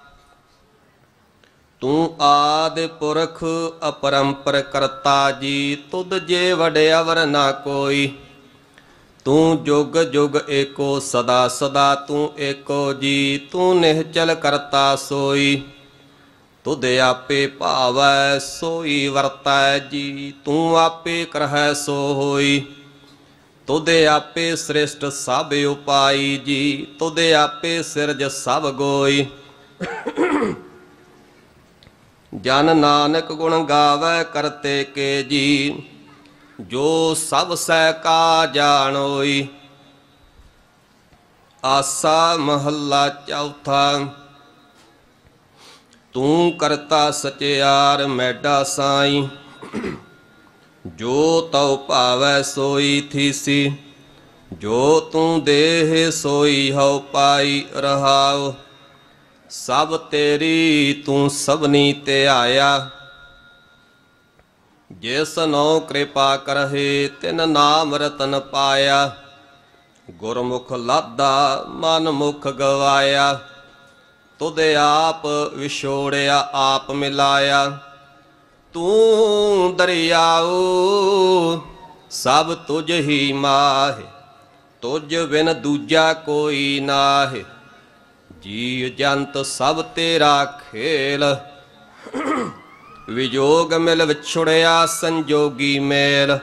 ਤੂੰ ਆਦਿ ਪੁਰਖ ਅਪਰੰਪਰ ਕਰਤਾ ਜੀ। ਤੁਧ ਜੇ ਵਡਿਆਵਰ ਨਾ ਕੋਈ। ਤੂੰ ਜੁਗ ਜੁਗ ਏਕੋ ਸਦਾ ਸਦਾ ਤੂੰ ਏਕੋ ਜੀ। ਤੂੰ ਨਿਹਚਲ ਕਰਤਾ ਸੋਈ। ਤੁਧ ਆਪੇ ਭਾਵੈ ਸੋਈ ਵਰਤੈ ਜੀ। ਤੂੰ ਆਪੇ ਕਰਹਿ ਸੋ ਹੋਈ। ਤੁਧ ਆਪੇ ਸ੍ਰਿਸ਼ਟ ਸਭ ਉਪਾਈ ਜੀ। ਤੁਧ ਆਪੇ ਸਿਰਜ ਸਭ ਗੋਈ। ਜਨ ਨਾਨਕ ਗੁਣ ਗਾਵੈ ਕਰਤੇ ਕੇ ਜੀ। ਜੋ ਸਭ ਸਹਿ ਕਾ ਜਾਣੋਈ। ਆਸਾ ਮਹੱਲਾ ਚੌਥਾ। ਤੂੰ ਕਰਤਾ ਸਚਿਆਰ ਮੈਡਾ ਸਾਈ। ਜੋ ਤਉ ਭਾਵੈ ਸੋਈ ਥੀਸੀ। ਜੋ ਤੂੰ ਦੇਹ ਸੋਈ ਹਉ ਪਾਈ ਰਹਾਉ। ਸਭ ਤੇਰੀ ਤੂੰ ਸਭਨੀ ਤੇ ਆਇਆ। ਜਿਸ ਨੋ ਕਿਰਪਾ ਕਰਹਿ ਤਿਨ ਨਾਮ ਰਤਨ ਪਾਇਆ। ਗੁਰਮੁਖ ਲਾਧਾ ਮਨ ਮੁਖ ਗਵਾਇਆ। ਤੁਧ ਆਪ ਵਿਛੋੜਿਆ ਆਪ ਮਿਲਾਇਆ। ਤੂੰ ਦਰਿਆਉ ਸਭ ਤੁਝ ਹੀ ਮਾਹਿ। ਤੁਝ ਬਿਨ ਦੂਜਾ ਕੋਈ ਨਾਹਿ। ਜੀ ਜੰਤ ਸਭ ਤੇਰਾ ਖੇਲ। ਵਿਜੋਗ ਮਿਲ ਵਿਛੁੜਿਆ ਸੰਜੋਗੀ ਮੇਲ।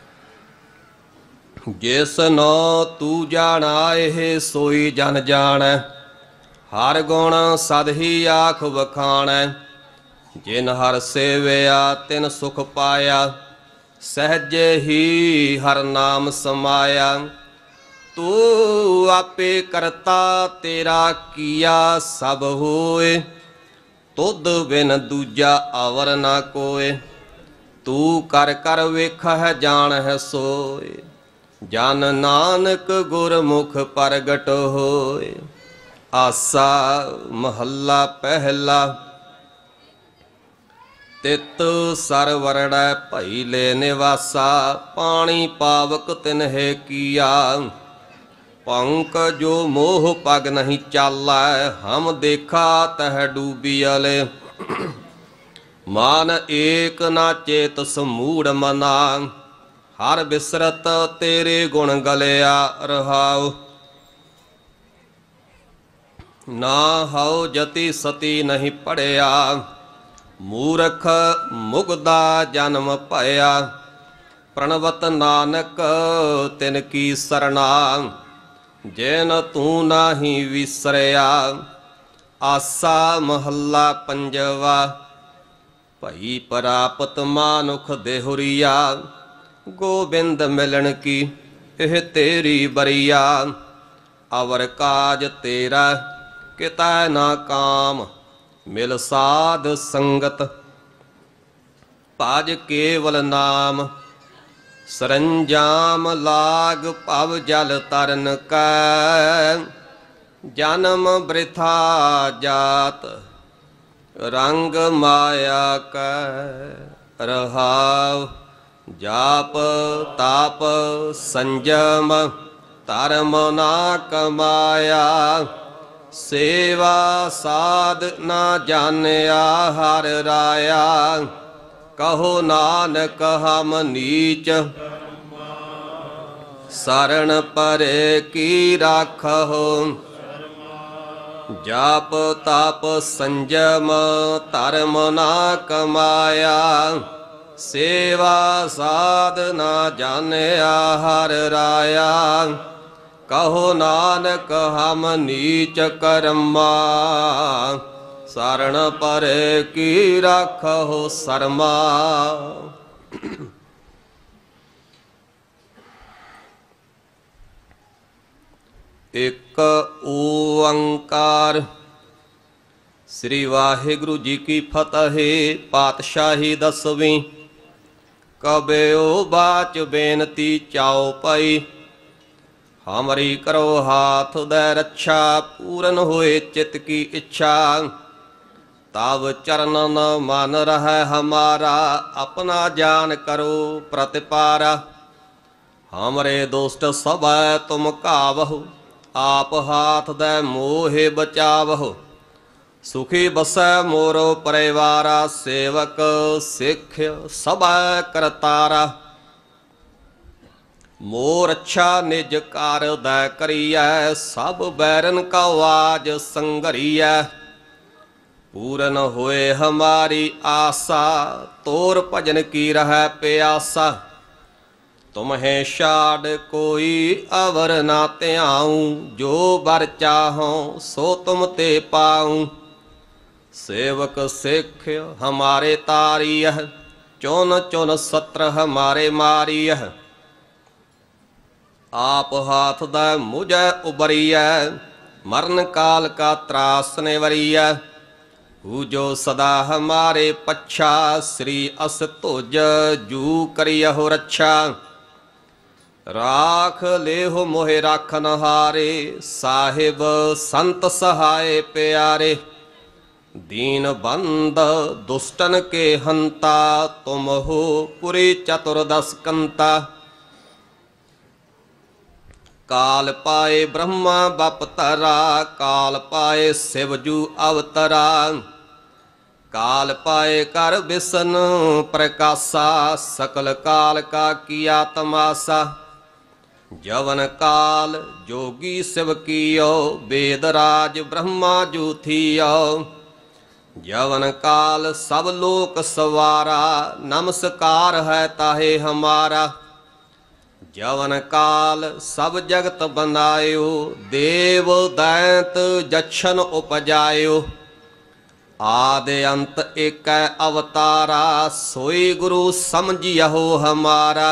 ਜਿਸ ਨੋ ਤੂੰ ਜਾਣਾ ਇਹ ਸੋਈ ਜਨ ਜਾਣੈ। ਹਰ ਗੁਣ ਸਦ ਹੀ ਆਖ ਵਖਾਣੈ। ਜਿਨ ਹਰ ਸੇਵਿਆ ਤਿਨ ਸੁਖ ਪਾਇਆ। ਸਹਿਜੇ ਹੀ ਹਰ ਨਾਮ ਸਮਾਇਆ। ਤੂੰ ਆਪੇ ਕਰਤਾ ਤੇਰਾ ਕੀਆ ਸਭ ਹੋਏ। ਤੁਧ ਬਿਨ ਦੂਜਾ ਆਵਰ ਨਾ ਕੋਏ। ਤੂੰ ਕਰ ਕਰ ਵੇਖਹਿ ਜਾਣਹਿ ਸੋਏ। ਜਨ ਨਾਨਕ ਗੁਰਮੁਖ ਪ੍ਰਗਟ ਹੋਏ। ਆਸਾ ਮਹੱਲਾ ਪਹਿਲਾ। ਤਿਤ ਸਰ ਵਰੜੈ ਭਈ ਲੈ ਨਿਵਾਸਾ। ਪਾਣੀ ਪਾਵਕ ਤਿਨਹਿ ਕੀਆ। ਪੰਕ ਜੋ ਮੋਹ ਪਗ ਨਹੀਂ ਚਾਲੈ। ਹਮ ਦੇਖਾ ਤਹ ਡੂਬੀਅਲੇ। ਮਾਨ ਏਕ ਨਾ ਚੇਤ ਸਮੂੜ ਮਨਾ। ਹਰ ਬਿਸਰਤ ਤੇਰੇ ਗੁਣ ਗਲਿਆ ਰਹਾਉ। ਨਾ ਹਉ ਜਤੀ ਸਤੀ ਨਹੀਂ ਪੜਿਆ, ਮੂਰਖ ਮੁਗਦਾ ਜਨਮ ਭਇਆ। ਪ੍ਰਣਵਤ ਨਾਨਕ ਤਿਨ ਕੀ ਸਰਣਾ, ਜੈਨ ਤੂੰ ਨਾਹੀ ਵਿਸਰਿਆ। ਆਸਾ ਮਹੱਲਾ ਪੰਜਵਾ। ਭਈ ਪ੍ਰਾਪਤ ਮਾਨੁਖ ਦੇਹੁਰੀਆ, ਗੋਬਿੰਦ ਮਿਲਣ ਕੀ ਇਹ ਤੇਰੀ ਬਰੀਆ। ਅਵਰ ਕਾਜ ਤੇਰਾ ਕਿਤੈ ਨਾ ਕਾਮ, ਮਿਲ ਸਾਧ ਸੰਗਤ ਭਜ ਕੇਵਲ ਨਾਮ। ਸਰੰਜਾਮ ਲਾਗ ਭਵ ਜਲ ਤਰਨ ਕੈ, ਜਨਮ ਬ੍ਰਿਥਾ ਜਾਤ ਰੰਗ ਮਾਇਆ ਕੈ। ਰਹਾਉ ਜਾਪ ਤਾਪ ਸੰਜਮ, ਧਰਮ ਨਾ ਕਮਾਇਆ। ਸੇਵਾ ਸਾਧ ਨਾ ਜਾਣਿਆ ਹਰ ਰਾਇਆ, ਕਹੋ ਨਾਨਕ ਹਮ ਨੀਚ। ਸਰਣ ਪਰੇ ਕੀ ਰਾਖਹੁ, ਜਾਪ ਤਾਪ ਸੰਜਮ, ਧਰਮ ਨਾ ਕਮਾਇਆ। ਸੇਵਾ ਸਾਧ ਨਾ ਜਾਣਿਆ ਹਰ ਰਾਇਆ, ਕਹੋ ਨਾਨਕ ਹਮ ਨੀਚ ਕਰਮਾ। ਸਰਣ ਪਰੇ ਕੀ ਰਾਖਹੁ ਸਰਮਾ। ਇੱਕ ਓੰਕਾਰ। ਸ੍ਰੀ ਵਾਹਿਗੁਰੂ ਜੀ ਕੀ ਫਤਿਹ। ਪਾਤਸ਼ਾਹੀ ਦਸਵੀਂ। ਕਬਿਓ ਬਾਚ ਬੇਨਤੀ ਚਾਉ ਪਈ, ਹਮਰੀ ਕਰੋ ਹਾਥ ਦੈ ਰੱਛਾ। ਪੂਰਨ ਹੋਏ ਚਿਤ ਕੀ ਇੱਛਾ, ਤਵ ਚਰਨਨ ਮਨ ਰਹੈ ਹਮਾਰਾ। ਆਪਣਾ ਜਾਨ ਕਰੋ ਪ੍ਰਤਿਪਾਰਾ, ਹਮਰੇ ਦੋਸਤ ਸਭੈ ਤੁਮ ਘਾਵਹੁ। ਆਪ ਹਾਥ ਦੈ ਮੋਹਿ ਬਚਾਵਹੁ, ਸੁਖੀ ਬਸੈ ਮੋਰੋ ਪਰਿਵਾਰਾ। ਸੇਵਕ ਸਿੱਖ ਸਭੈ ਕਰਤਾਰਾ, ਮੋਰ ਅੱਛਾ ਨਿਜ ਕਰ ਦੈ ਕਰੀਐ। ਸਭ ਬੈਰਨ ਕਾ ਆਜ ਸੰਘਰੀਐ, ਪੂਰਨ ਹੋਏ ਹਮਾਰੀ ਆਸਾ। ਤੋਰ ਭਜਨ ਕੀ ਰਹੈ ਪਿਆਸਾ, ਤੁਮਹਿ ਛਾੜ ਕੋਈ ਅਵਰ ਨਾ ਧਿਆਉ। ਜੋ ਬਰ ਚਾਹਉ ਸੋ ਤੁਮ ਤੇ ਪਾਉ। ਸੇਵਕ ਸਿੱਖ ਹਮਾਰੇ ਤਾਰੀਐ, ਚੁਨ ਚੁਨ ਸਤਰ ਹਮਾਰੇ ਮਾਰੀਐ। ਆਪ ਹਾਥ ਦਾ ਮੁਝੈ ਉਬਰੀਐ, ਮਰਨ ਕਾਲ ਕਾ ਤਰਾਸ ਨਿਵਰੀਐ। ਹੂ ਜੋ ਸਦਾ ਹਮਾਰੇ ਪੱਛਾ, ਸ੍ਰੀ ਅਸ ਧੁਜ ਜੂ ਕਰਿਯਹੁ ਰੱਛਾ। ਰਾਖ ਲੇਹੁ ਮੋਹਿ ਰਾਖਨ ਹਾਰੇ, ਸਾਹਿਬ ਸੰਤ ਸਹਾਏ ਪਿਆਰੇ। ਦੀਨ ਬੰਦ ਦੁਸ਼ਟਨ ਕੇ ਹੰਤਾ, ਤੁਮ ਹੋ ਪੁਰੀ ਚਤੁਰਦਸ ਕੰਤਾ। ਕਾਲ ਪਾਏ ਬ੍ਰਹਮਾ ਬਪਤਰਾ, ਕਾਲ ਪਾਏ ਸਿਵ ਜੂ ਅਵਤਰਾ। ਕਾਲ ਪਾਏ ਕਰ ਬਿਸਨ ਪ੍ਰਕਾਸ਼ਾ, ਸਕਲ ਕਾਲ ਕਾ ਕੀਆ ਤਮਾਸਾ। ਜਵਨ ਕਾਲ ਜੋਗੀ ਸਿਵ ਕੀਓ, ਵੇਦ ਰਾਜ ਬ੍ਰਹਮਾ ਜੂ ਥੀਓ। ਜਵਨ ਕਾਲ ਸਭ ਲੋਕ ਸਵਾਰਾ, ਨਮਸਕਾਰ ਹੈ ਤਾਹੇ ਹਮਾਰਾ। ਜਵਨ ਕਾਲ ਸਭ ਜਗਤ ਬਨਾਇਓ, ਦੇਵ ਦੈਂਤ ਜਛਨ ਉਪਜਾਇਓ। ਆਦਿ ਅੰਤ ਏਕੈ ਅਵਤਾਰਾ, ਸੋਈ ਗੁਰੂ ਸਮਝਿਓ ਹਮਾਰਾ।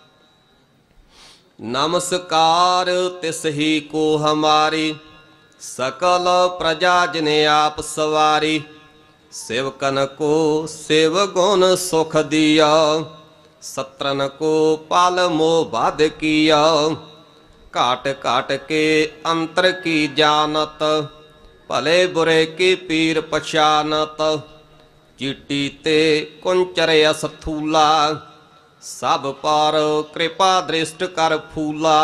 ਨਮਸਕਾਰ ਤਿਸ ਹੀ ਕੋ ਹਮਾਰੀ, ਸਕਲ ਪ੍ਰਜਾ ਜਿਨੇ ਆਪ ਸਵਾਰੀ। सेवकन को सेव गुण सुख दिया, सत्रन को पाल मोह बाध किया। काट काट के अंतर की जानत, भले बुरे की पीर पछानत। चीटी ते कुंचर असथूला, सब पर कृपा दृष्ट कर फूला।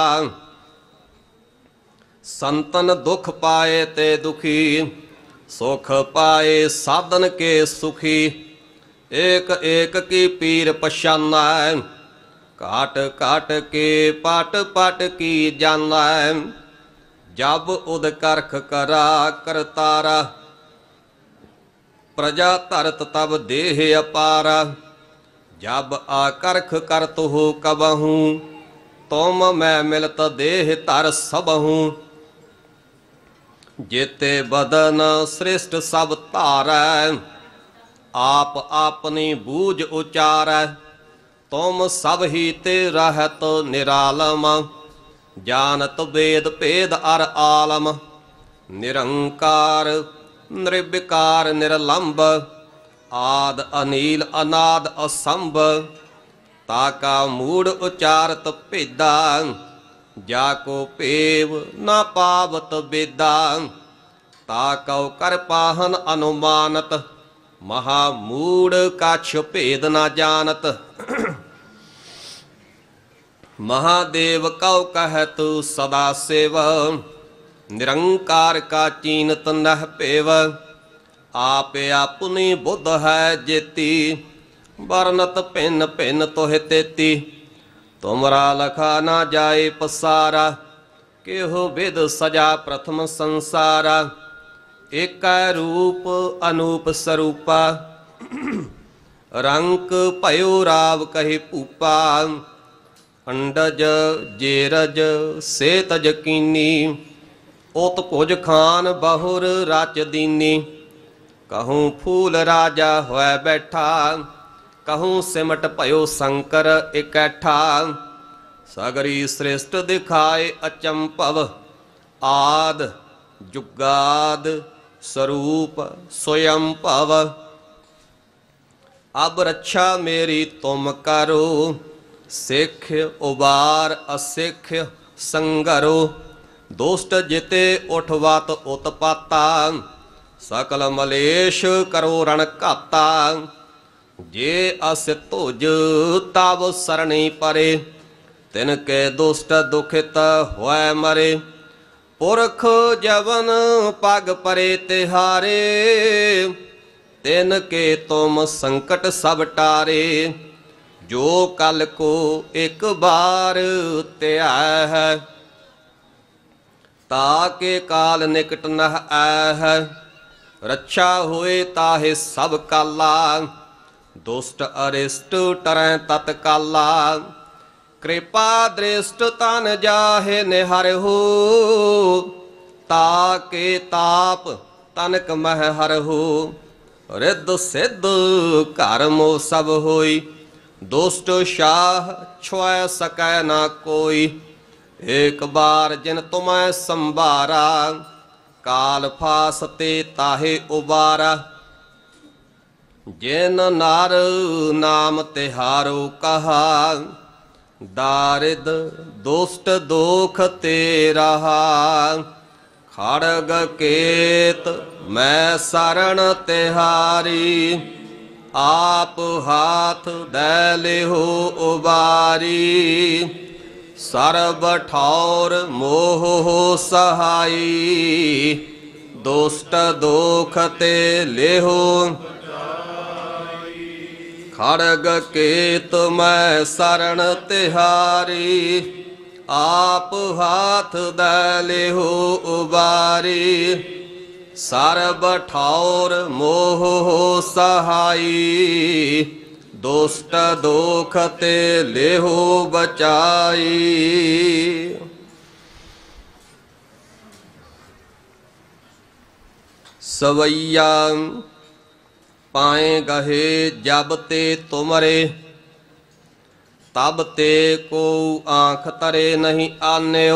संतन दुख पाए ते दुखी, सुख पाए साधन के सुखी। एक एक की पीर पछाना, काट काट के पाट पाट की जाना। जब उद करख करा करतारा, प्रजा धरत तब देह अपारा। जब आकरख करत हो कबहूँ, तुम मैं मिलत देह तर सबहूँ। जेते बदन श्रेष्ठ सब धारै, आप अपनी बूझ उचारै। तुम सब ही ते रहत निरालम, जानत वेद भेद अर आलम। निरंकार निर्विकार निरलंब, आद अनील अनाद असंभ। ताका मूढ़ उचारत भेदा, जाको पेव न पावत बेदा। ताकौ कर पाहन अनुमानत, महामूढ़ कछ भेद न जानत। महादेव कौ कहत सदा सेव, निरंकार का चीनत नह पेव। आप अपनी बुद्ध है जेती, बरनत भिन्न भिन्न तोह तेती। तुमरा लखा ना जाए पसारा, केहो विद सजा प्रथम संसारा। एक रूप अनूप स्वरूपा, रंक भयो राव कहि पूपा। अंडज जेरज से तज कीनी, उत भुज खान बहुर राच दीनी। कहूँ फूल राजा होए बैठा, कहूँ सिमट भयो शंकर इकट्ठा। सगरी श्रेष्ठ दिखाए अचंपव, आद जुगाद स्वरूप स्वयं भव। अब रक्षा मेरी तुम करो, सिख उबार असिख संगरो। दुष्ट जिते उठवात उत्पाता, सकल मलेश करो रण घाता। जे अस तुज तब सरणी परे, तिनके दुष्ट दुखित होए मरे। पुरख जवन पग परे तिहारे, तिनके तुम संकट सब टारे। जो कल को एक बार त्या है, ताके काल निकट नह है। रक्षा होए ताहे सब काला, दुष्ट अरिष्ट टरै तत्काला। कृपा दृष्ट तन जाहे निहर हो, ताके ताप तनक मह हर हो। रिद्ध सिद्ध कर्मो सब होई, दुष्ट शाह छुए सकै ना कोई। एक बार जिन तुम्हें संबारा, काल फासते ताहे उबारा। जिन नार नाम तिहारो कहा, दारिद दुष्ट दोख ते रहा। खड़ग केत मैं शरण तिहारी, आप हाथ दे लेहो उबारी। सर्ब ठौर मोह हो सहाई, दुष्ट दोख ते लेहो। खड़ग केत मैं शरण तिहारी, आप हाथ दे लेहो उबारी। सर्ब ठौर मोह हो सहाई, दुष्ट दोख ते लेहो बचाई। सवैया पाए गहे जब ते तुमरे, तब ते को आँख तरे नहीं आन्यो।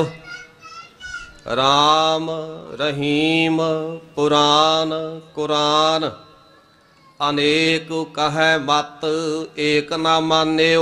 राम रहीम पुराण कुरान, अनेक कहे मत एक न मान्यो।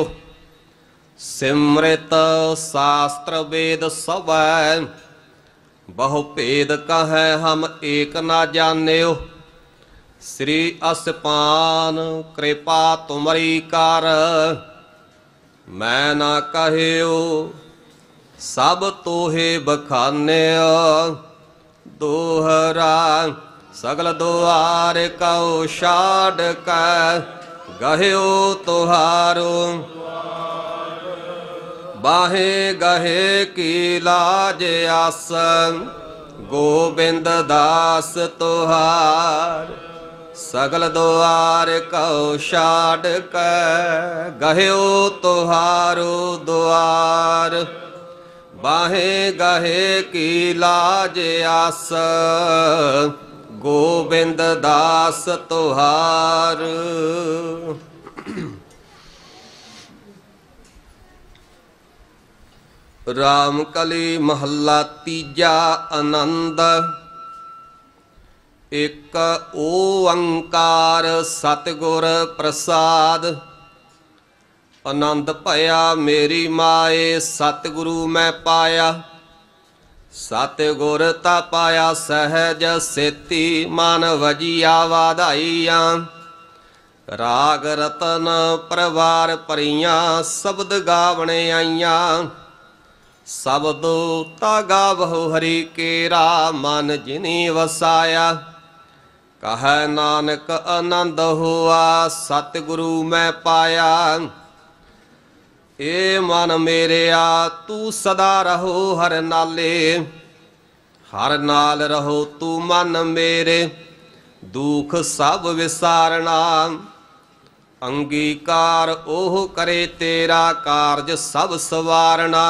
सिमृत शास्त्र वेद सब, बहु भेद कहे हम एक न जान्यो। श्री असपान कृपा तुमरी कर, मैं न कहियो सब तोहे बखान्यो। दोहरा सगल दुआर कौ छाड़ कै, गहियो तुहारो। बाहे गहे की लाज आस, गोबिंद दास तुहार सगल द्वार कौ छाड़ कै गह्यो तुहारो द्वार बाहे गहे की लाज आस गोबिंद दास तुहार। राम कली महला तीजा आनंद। एक ओंकार सतगुर प्रसाद आनंद भया मेरी माए सतगुरु मैं पाया सतगुर ता पाया सहज सेती मन वजिया वाधाइया राग रतन परवार परियां शब्द गावने आईया शब्दो ता गावहु हरि केरा मन जिनी वसाया कह नानक आनंद हुआ सतगुरु मैं पाया। ए मन मेरेया तू सदा रहो हर नाले हर नाल रहो तू मन मेरे दुख सब विसारना अंगीकार ओह करे तेरा कारज सब सवारना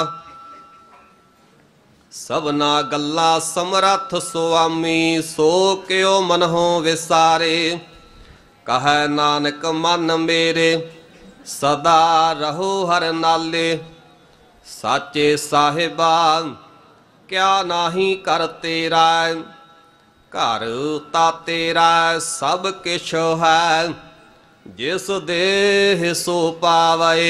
सबना गल्ला समरथ सुआमी सो क्यों मनहो विसारे कह नानक मन मेरे सदा रहो हर नाले साचे साहिबा क्या नाही कर तेरा घर ता तेरा सब किश है जिस देह सो पावे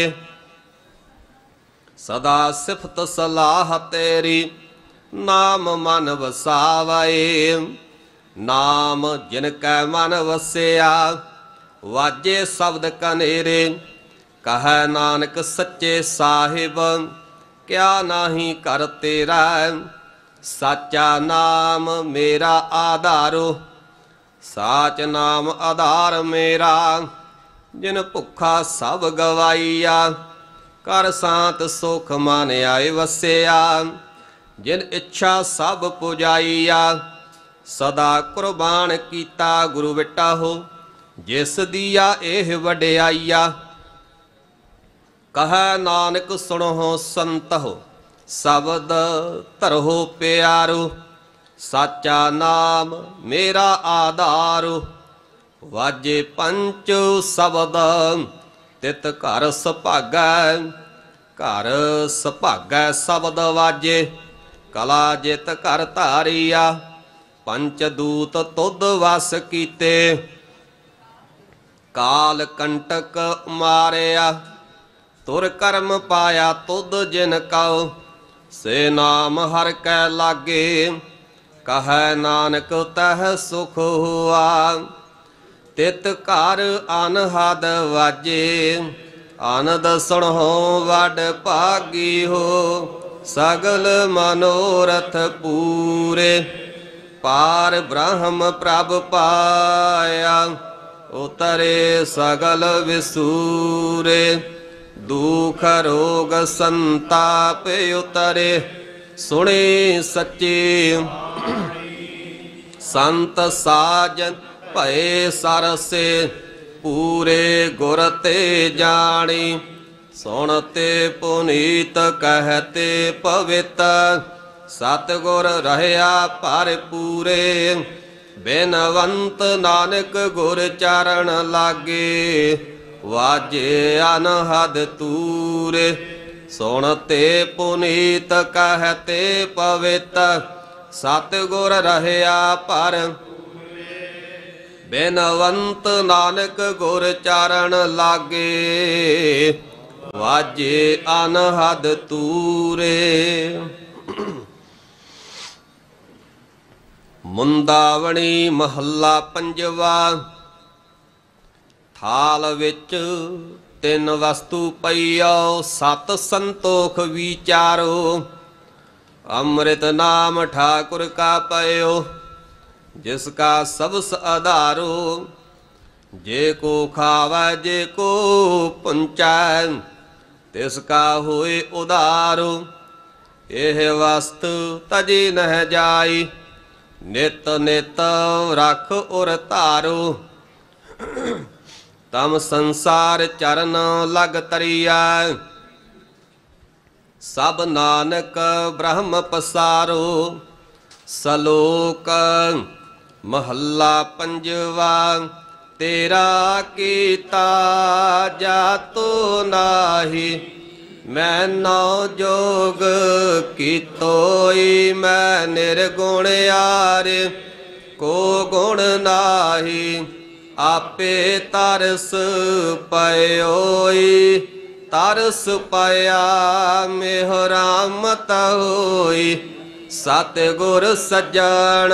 सदा सिफत सलाह तेरी नाम मन वसावे नाम जिनकै मन वसिया वाजे शब्द कनेरे कह नानक सच्चे साहिब क्या नाही कर तेरा साचा नाम मेरा आधारो साच नाम आधार मेरा जिन भुखा सब गवाईया कर सांत सुख मान आए वसिया जिन इच्छा सब पुजाईया सदा कुर्बान कीता गुरु बेटा हो जिस दिया एह वड्याईया कह नानक सुनो संत हो शब्द तरहो प्यारो साचा नाम मेरा आधारो वाजे पंच शब्द तित घर सुभागै घर सुभागै शब्द वाजे कला जित कर धारिया पंच दूत तुद वस कीते काल कंटक मारिया तुर कर्म पाया तुद जिन कौ से नाम हर कै लागे कह नानक तह सुख हुआ तित घर अनहद वाजे आनंद सुनो वड भागी हो सगल मनोरथ पूरे पार ब्रह्म प्रभ पाया उतरे सगल विसूरे दुख रोग संताप उतरे सुने सच्चे संत साजन भय सरसे पूरे गुर ते जानी सुनते पुनीत कहते पवित्र सतगुर रहया पर पूरे बिनवंत नानक गुर चरण लागे वाजे अनहद तूरे सुनते पुनीत कहते पवित्र सतगुर रहया पर बिनवंत नानक गुर चरण लागे वाजे अनहद तूरे। मुंदावणी महला पंजवा। थाल विच तिन वस्तु पईओ सत संतोख विचारो अमृत नाम ठाकुर का पयो जिसका सबस आधारो जे को खावै जे को पुंचाय तिसका होए उदारो एह वस्तु तजी नह जाई ਨਿਤ ਨਿਤ ਰਖ ਉਰ ਧਾਰੂ ਤਮ ਸੰਸਾਰ ਚਰਨ ਲਗ ਤਰੀਆ ਸਭ ਨਾਨਕ ਬ੍ਰਹਮ ਪਸਾਰੋ ਸਲੋਕ ਮਹੱਲਾ ਪੰਜਵਾ ਤੇਰਾ ਕੀਤਾ ਜਾਤੋ ਨਾਹੀ ਮੈਂ ਨੌ ਜੋਗ ਕੀਤੋਈ ਮੈਂ ਨਿਰਗੁਣ ਯਾਰ ਕੋ ਗੁਣ ਨਾਹੀ ਆਪੇ ਤਰਸ ਪਇਓਈ ਤਰਸ ਪਾਇਆ ਮਿਹਰਾਮਤ ਹੋਈ ਸਤਿਗੁਰ ਸੱਜਣ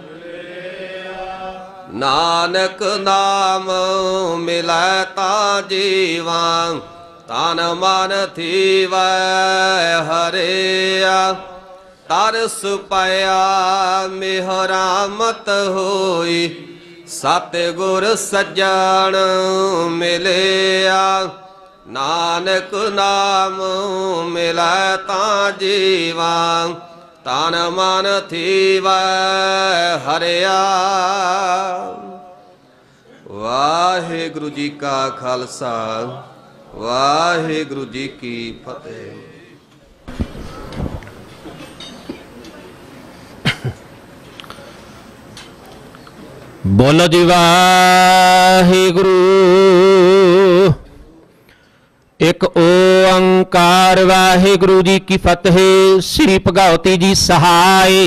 ਨਾਨਕ ਨਾਮ ਮਿਲੈ ਤਾ ਜੀਵਾਂ ਤਨ ਮਨ ਥੀਵੈ ਹਰਿਆ ਤਰਸ ਪਾਇਆ ਮਿਹਰਾਮਤ ਹੋਈ ਸਤਿਗੁਰ ਸੱਜਣ ਮਿਲਿਆ ਨਾਨਕ ਨਾਮ ਮਿਲੈ ਤਾ ਜੀਵਾਂ ਤਨ ਮਨ ਥੀਵੈ ਹਰਿਆ। ਵਾਹਿਗੁਰੂ ਜੀ ਕਾ ਖਾਲਸਾ ਵਾਹਿਗੁਰੂ ਜੀ ਕੀ ਫਤਿਹ। ਬੋਲੋ ਜੀ ਵਾਹਿਗੁਰੂ। ਇੱਕ ਓੰਕਾਰ ਵਾਹਿਗੁਰੂ ਜੀ ਕੀ ਫਤਿਹ। ਸ੍ਰੀ ਭਗਵਤੀ ਜੀ ਸਹਾਇ।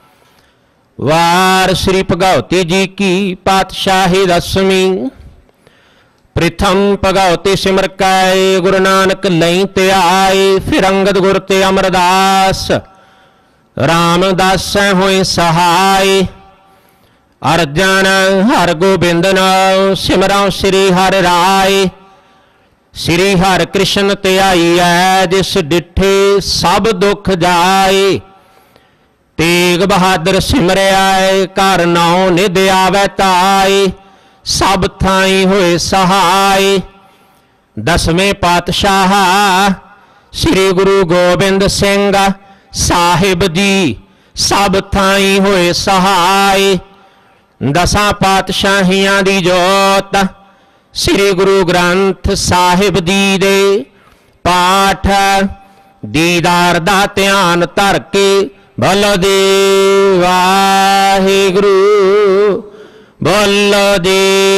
ਵਾਰ ਸ੍ਰੀ ਭਗਵਤੀ ਜੀ ਕੀ ਪਾਤਸ਼ਾਹੀ ਦਸਵੀਂ। ਪ੍ਰਥਮ ਭਗਵਤੀ ਸਿਮਰ ਕੈ ਗੁਰੂ ਨਾਨਕ ਲਈ ਤੇ ਆਏ। ਫਿਰ ਅੰਗਦ ਗੁਰ ਤੇ ਅਮਰਦਾਸ ਰਾਮਦਾਸੈ ਹੋਏ ਸਹਾਇ। ਅਰਜਨ ਹਰ ਗੋਬਿੰਦ ਨਾਮ ਸਿਮਰਉ ਸ੍ਰੀ ਹਰਿ ਰਾਏ। ਸ੍ਰੀ ਹਰਿ ਕ੍ਰਿਸ਼ਨ ਧਿਆਈਐ ਜਿਸ ਡਿਠੇ ਸਭ ਦੁਖ ਜਾਏ। ਤੇਗ ਬਹਾਦਰ ਸਿਮਰਿਆ ਘਰ ਨਾਉ ਨਿਧ ਆਵੈ ਤਾਏ। ਸਭ ਥਾਈ ਹੋਏ ਸਹਾਇ। ਦਸਵੇਂ ਪਾਤਸ਼ਾਹ ਸ੍ਰੀ ਗੁਰੂ ਗੋਬਿੰਦ ਸਿੰਘ ਸਾਹਿਬ ਜੀ ਸਭ ਥਾਈ ਹੋਏ ਸਹਾਇ। ਦਸਾਂ ਪਾਤਸ਼ਾਹੀਆਂ ਦੀ ਜੋਤ ਸ੍ਰੀ ਗੁਰੂ ਗ੍ਰੰਥ ਸਾਹਿਬ ਜੀ ਦੇ ਪਾਠ ਦੀਦਾਰ ਦਾ ਧਿਆਨ ਧਰ ਕੇ ਬੋਲੋ ਜੀ ਵਾਹਿਗੁਰੂ। ਬੋਲੋ ਜੀ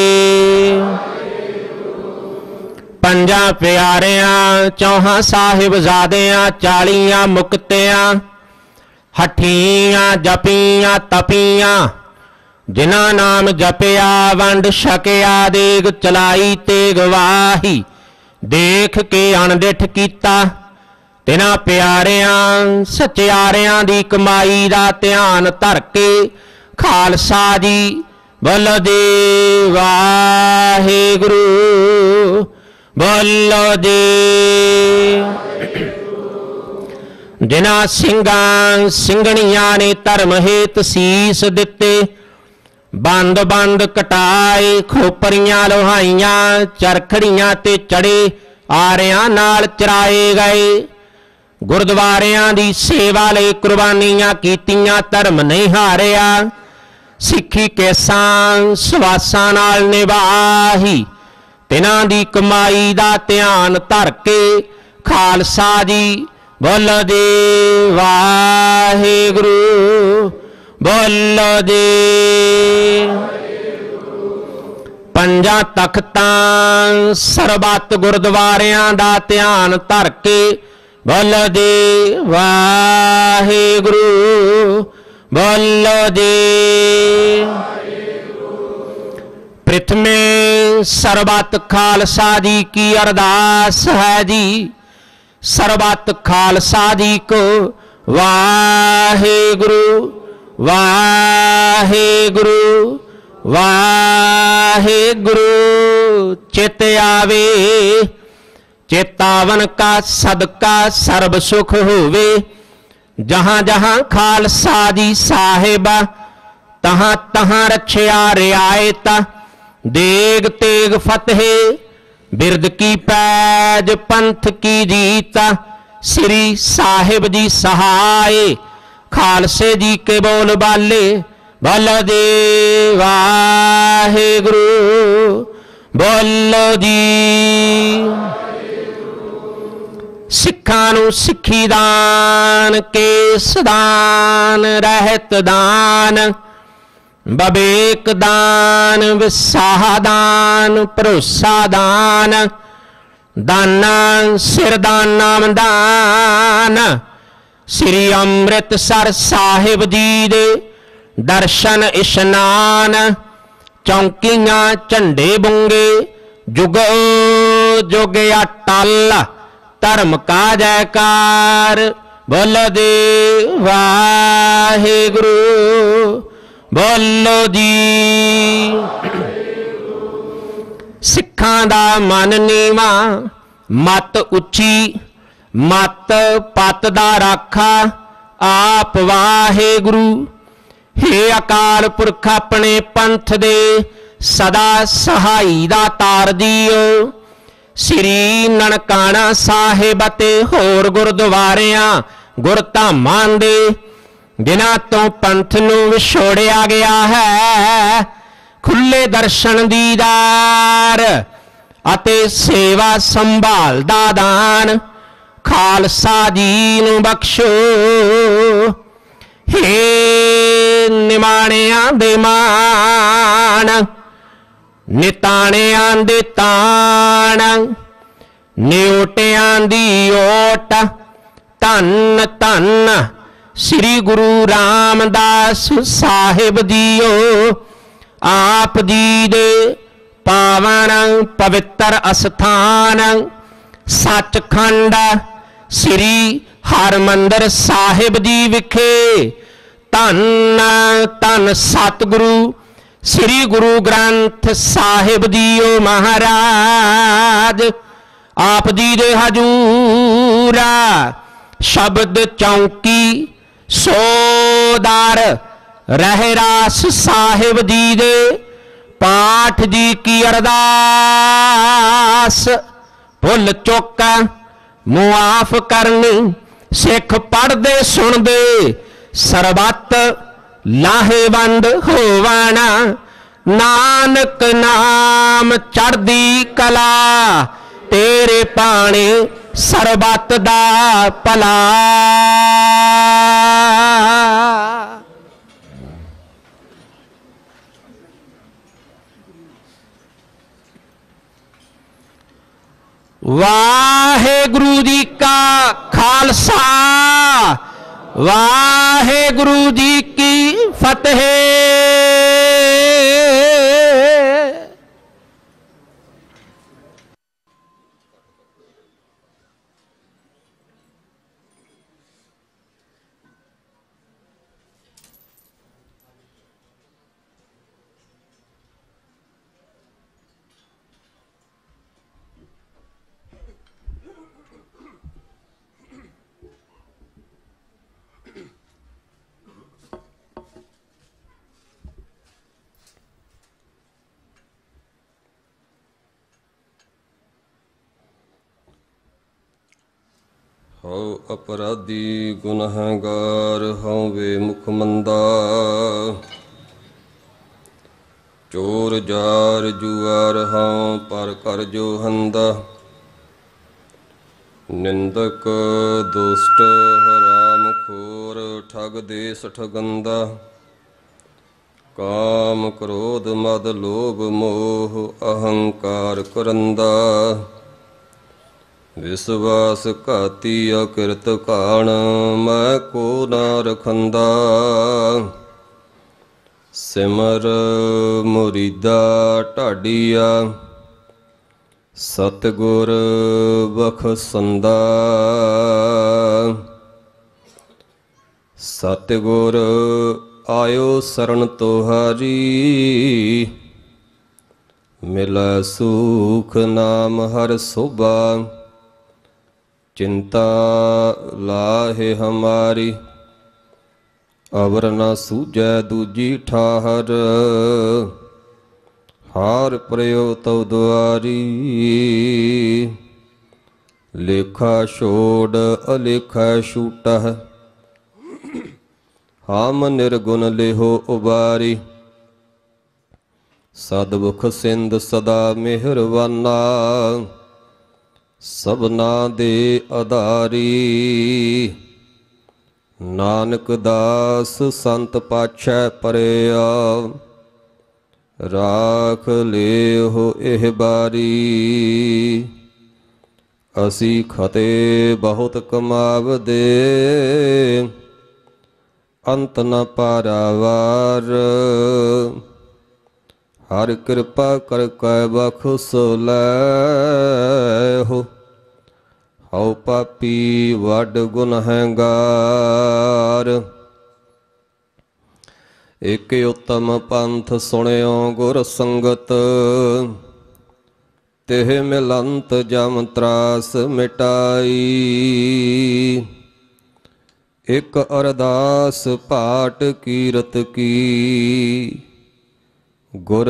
ਪੰਜਾਂ ਪਿਆਰਿਆਂ ਚੌਹਾਂ ਸਾਹਿਬਜ਼ਾਦਿਆਂ 40 ਮੁਕਤਿਆਂ ਹਠੀਆਂ ਜਪੀਆਂ ਤਪੀਆਂ ਜਿਨ੍ਹਾਂ ਨਾਮ ਜਪਿਆ ਵੰਡ ਛਕਿਆ ਦੇਗ ਚਲਾਈ ਤੇ ਗਵਾਹੀ ਦੇਖ ਕੇ ਅਣਡਿਠ ਕੀਤਾ ਤਿਨਾਂ ਪਿਆਰਿਆਂ ਸਚਿਆਰਿਆਂ ਦੀ ਕਮਾਈ ਦਾ ਧਿਆਨ ਧਰ ਕੇ ਖਾਲਸਾ ਜੀ ਬੋਲੋ ਜੀ ਵਾਹਿਗੁਰੂ। ਬੋਲੋ ਜੀ ਜਿਨ੍ਹਾਂ ਸਿੰਘਾਂ ਸਿੰਘਣੀਆਂ ਨੇ ਧਰਮ ਹੇਤ ਸੀਸ ਦਿੱਤੇ ਬੰਦ ਬੰਦ ਕਟਾਏ ਖੋਪਰੀਆਂ ਲੋਹਾਈਆਂ ਚਰਖੜੀਆਂ ਤੇ ਚੜੇ ਆਰਿਆਂ ਨਾਲ ਚਰਾਏ ਗਏ। ਗੁਰਦੁਆਰਿਆਂ ਦੀ ਸੇਵਾ ਲਈ ਕੁਰਬਾਨੀਆਂ ਕੀਤੀਆਂ ਧਰਮ ਨਹੀਂ ਹਾਰਿਆ। ਸਿੱਖੀ ਕੇਸਾਂ ਸਵਾਸਾਂ ਨਾਲ ਨਿਭਾਹੀ ਤਿਨਾਂ ਦੀ ਕਮਾਈ ਦਾ ਧਿਆਨ ਧਰ ਕੇ ਖਾਲਸਾ ਜੀ ਬੋਲੋ ਜੀ ਵਾਹਿਗੁਰੂ। ਬੋਲੋ ਜੀ ਪੰਜਾਂ ਤਖਤਾਂ ਸਰਬੱਤ ਗੁਰਦੁਆਰਿਆਂ ਦਾ ਧਿਆਨ ਧਰ ਕੇ ਬੋਲੋ ਜੀ ਵਾਹਿਗੁਰੂ। ਬੋਲੋ ਜੀ ਪ੍ਰਥਮੇ ਸਰਬੱਤ ਖਾਲਸਾ ਜੀ ਕੀ ਅਰਦਾਸ ਹੈ ਜੀ। ਸਰਬੱਤ ਖਾਲਸਾ ਜੀ ਕੋ ਵਾਹਿਗੁਰੂ ਵਾਹਿਗੁਰੂ ਵਾਹਿਗੁਰੂ। ਚਿਤ ਆਵੇ ਚੇਤਾਵਨ ਕਾ ਸਦਕਾ ਸਰਬ ਸੁਖ ਹੋਵੇ। ਜਹਾਂ ਜਹਾਂ ਖਾਲਸਾ ਜੀ ਸਾਹਿਬਾ ਤਹਾਂ ਤਹਾਂ ਰਛਿਆ ਰਿਆਇਤ। ਦੇਗ ਤੇਗ ਫਤਿਹ ਬਿਰਦ ਕੀ ਪੈਜ ਪੰਥ ਕੀ ਜੀਤ। ਸ੍ਰੀ ਸਾਹਿਬ ਜੀ ਸਹਾਇ ਖਾਲਸੇ जी के बोल बाले बोल दे वाहिगुरु बोलो जी। सिखां नूं सिखी दान, केस दान, रहत दान, बवेक दान, विसाह दान, भरोसा दान, दाना सिर दान नाम दान। श्री अमृतसर साहिब जी दे दर्शन इशनान, चौंकियां झंडे बुंगे जुग जुग अटल, धर्म का जयकार बोल दे वाहिगुरु बोलो जी। सिखां दा मन नीवा मत उची, मत पत दा राखा आप वाहिगुरु। हे अकाल पुरख अपने पंथ दे सदा सहाई दा तार दियो। श्री ननकाना साहिब ते होर गुरद्वारियां गुरधामां दे जिन्हां तो पंथ नूं विछोड़िया गया है, खुले दर्शन दीदार अते सेवा संभाल दा दान खालसा जी नूं बख्शो। हे निमाणियां दे मान, निताणियां दे ताण, निओटियां दी ओट, धन धन श्री गुरु रामदास साहिब जीओ। आप जी दे पावन पवित्र अस्थान सचखंड श्री हरमंदिर साहिब जी विखे धन धन सतगुरु श्री गुरु ग्रंथ साहिब जीओ महाराज। आप जी दे हजूरा शब्द चौंकी सोदार रहरास साहिब जी दे पाठ जी की अरदास। भुल चुक मुआफ करनी सिख पढ़दे सुनदे सरबत लाहेवंद होवना। नानक नाम चढ़दी कला तेरे पाने सरबत दा भला। वाहेगुरु जी का खालसा वाहेगुरु जी की फतेह। हौ अपराधी गुनहगार हौ वे मुख मंदा। चोर जार जुआर हौ पर कर जो हंदा। निंदक दुष्ट हराम खोर ठग देश ठगंदा। काम क्रोध मद लोभ मोह अहंकार करंदा। विश्वास घाती अकृत काण मैं को ना रखंदा। सिमर मुरीदा ढाडिया सतगुर बखसंदा। सतगुर आयो शरण तुहारी मिलै सुख नाम हर शोभा। चिंता लाहे हमारी अवर न सूझै दूजी ठाहर। हार प्रयो तव द्वारी लेखा छोड़ अलेखा छूटह। ਹਮ ਨਿਰਗੁਣ ਲਿਹੋ ਉਬਾਰੀ। ਸਦਮੁਖ ਸਿੰਧ ਸਦਾ ਮਿਹਰਵਾਨਾ, ਸਭਨਾ ਦੇ ਆਧਾਰੀ। ਨਾਨਕ ਦਾਸ ਸੰਤ ਪਾਛੈ ਪਰਿਆ, ਰਾਖ ਲਿਓ ਇਹ ਬਾਰੀ। ਅਸੀਂ ਖਤੇ ਬਹੁਤ ਕਮਾਵਦੇ, ਅੰਤ ਨ ਪਾਰਾਵਾਰ। ਹਰ ਕਿਰਪਾ ਕਰ ਕੈ ਬਖਸ਼ ਲੈਹੋ, ਹਉ ਪਾਪੀ ਵੱਡ ਗੁਨਹਗਾਰ। ਇਕ ਉਤਮ ਪੰਥ ਸੁਣਿਓ ਗੁਰ ਸੰਗਤ, ਤਿਹ ਮਿਲੰਤ ਜਮ ਤਰਾਸ ਮਿਟਾਈ। ਇਕ ਅਰਦਾਸ ਪਾਟ ਕੀਰਤ ਕੀ, ਗੁਰ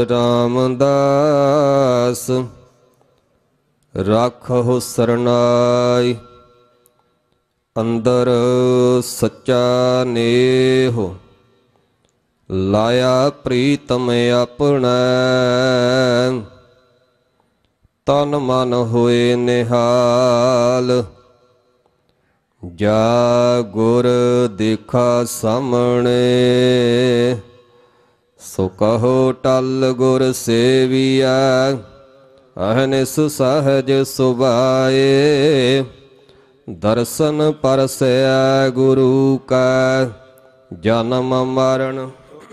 ਰਾਮਦਾਸ ਰਾਖਹੁ ਸਰਨਾਈ। ਅੰਦਰ ਸੱਚਾ ਨੇਹ, ਲਾਇਆ ਪ੍ਰੀਤਮ ਆਪਣਾ। ਤਨ ਮਨ ਹੋਏ ਨਿਹਾਲ, ਜਾ ਗੁਰ ਦੇਖਾ ਸਾਹਮਣੇ। ਸੋ ਕਹੋ ਟਲ ਗੁਰ ਸੇਵੀਆ, ਅਹਨਿਸ ਸਹਜ ਸੁਭਾਏ। ਦਰਸ਼ਨ ਪਰਸੈ ਗੁਰੂ ਕਾ, ਜਨਮ ਮਰਨ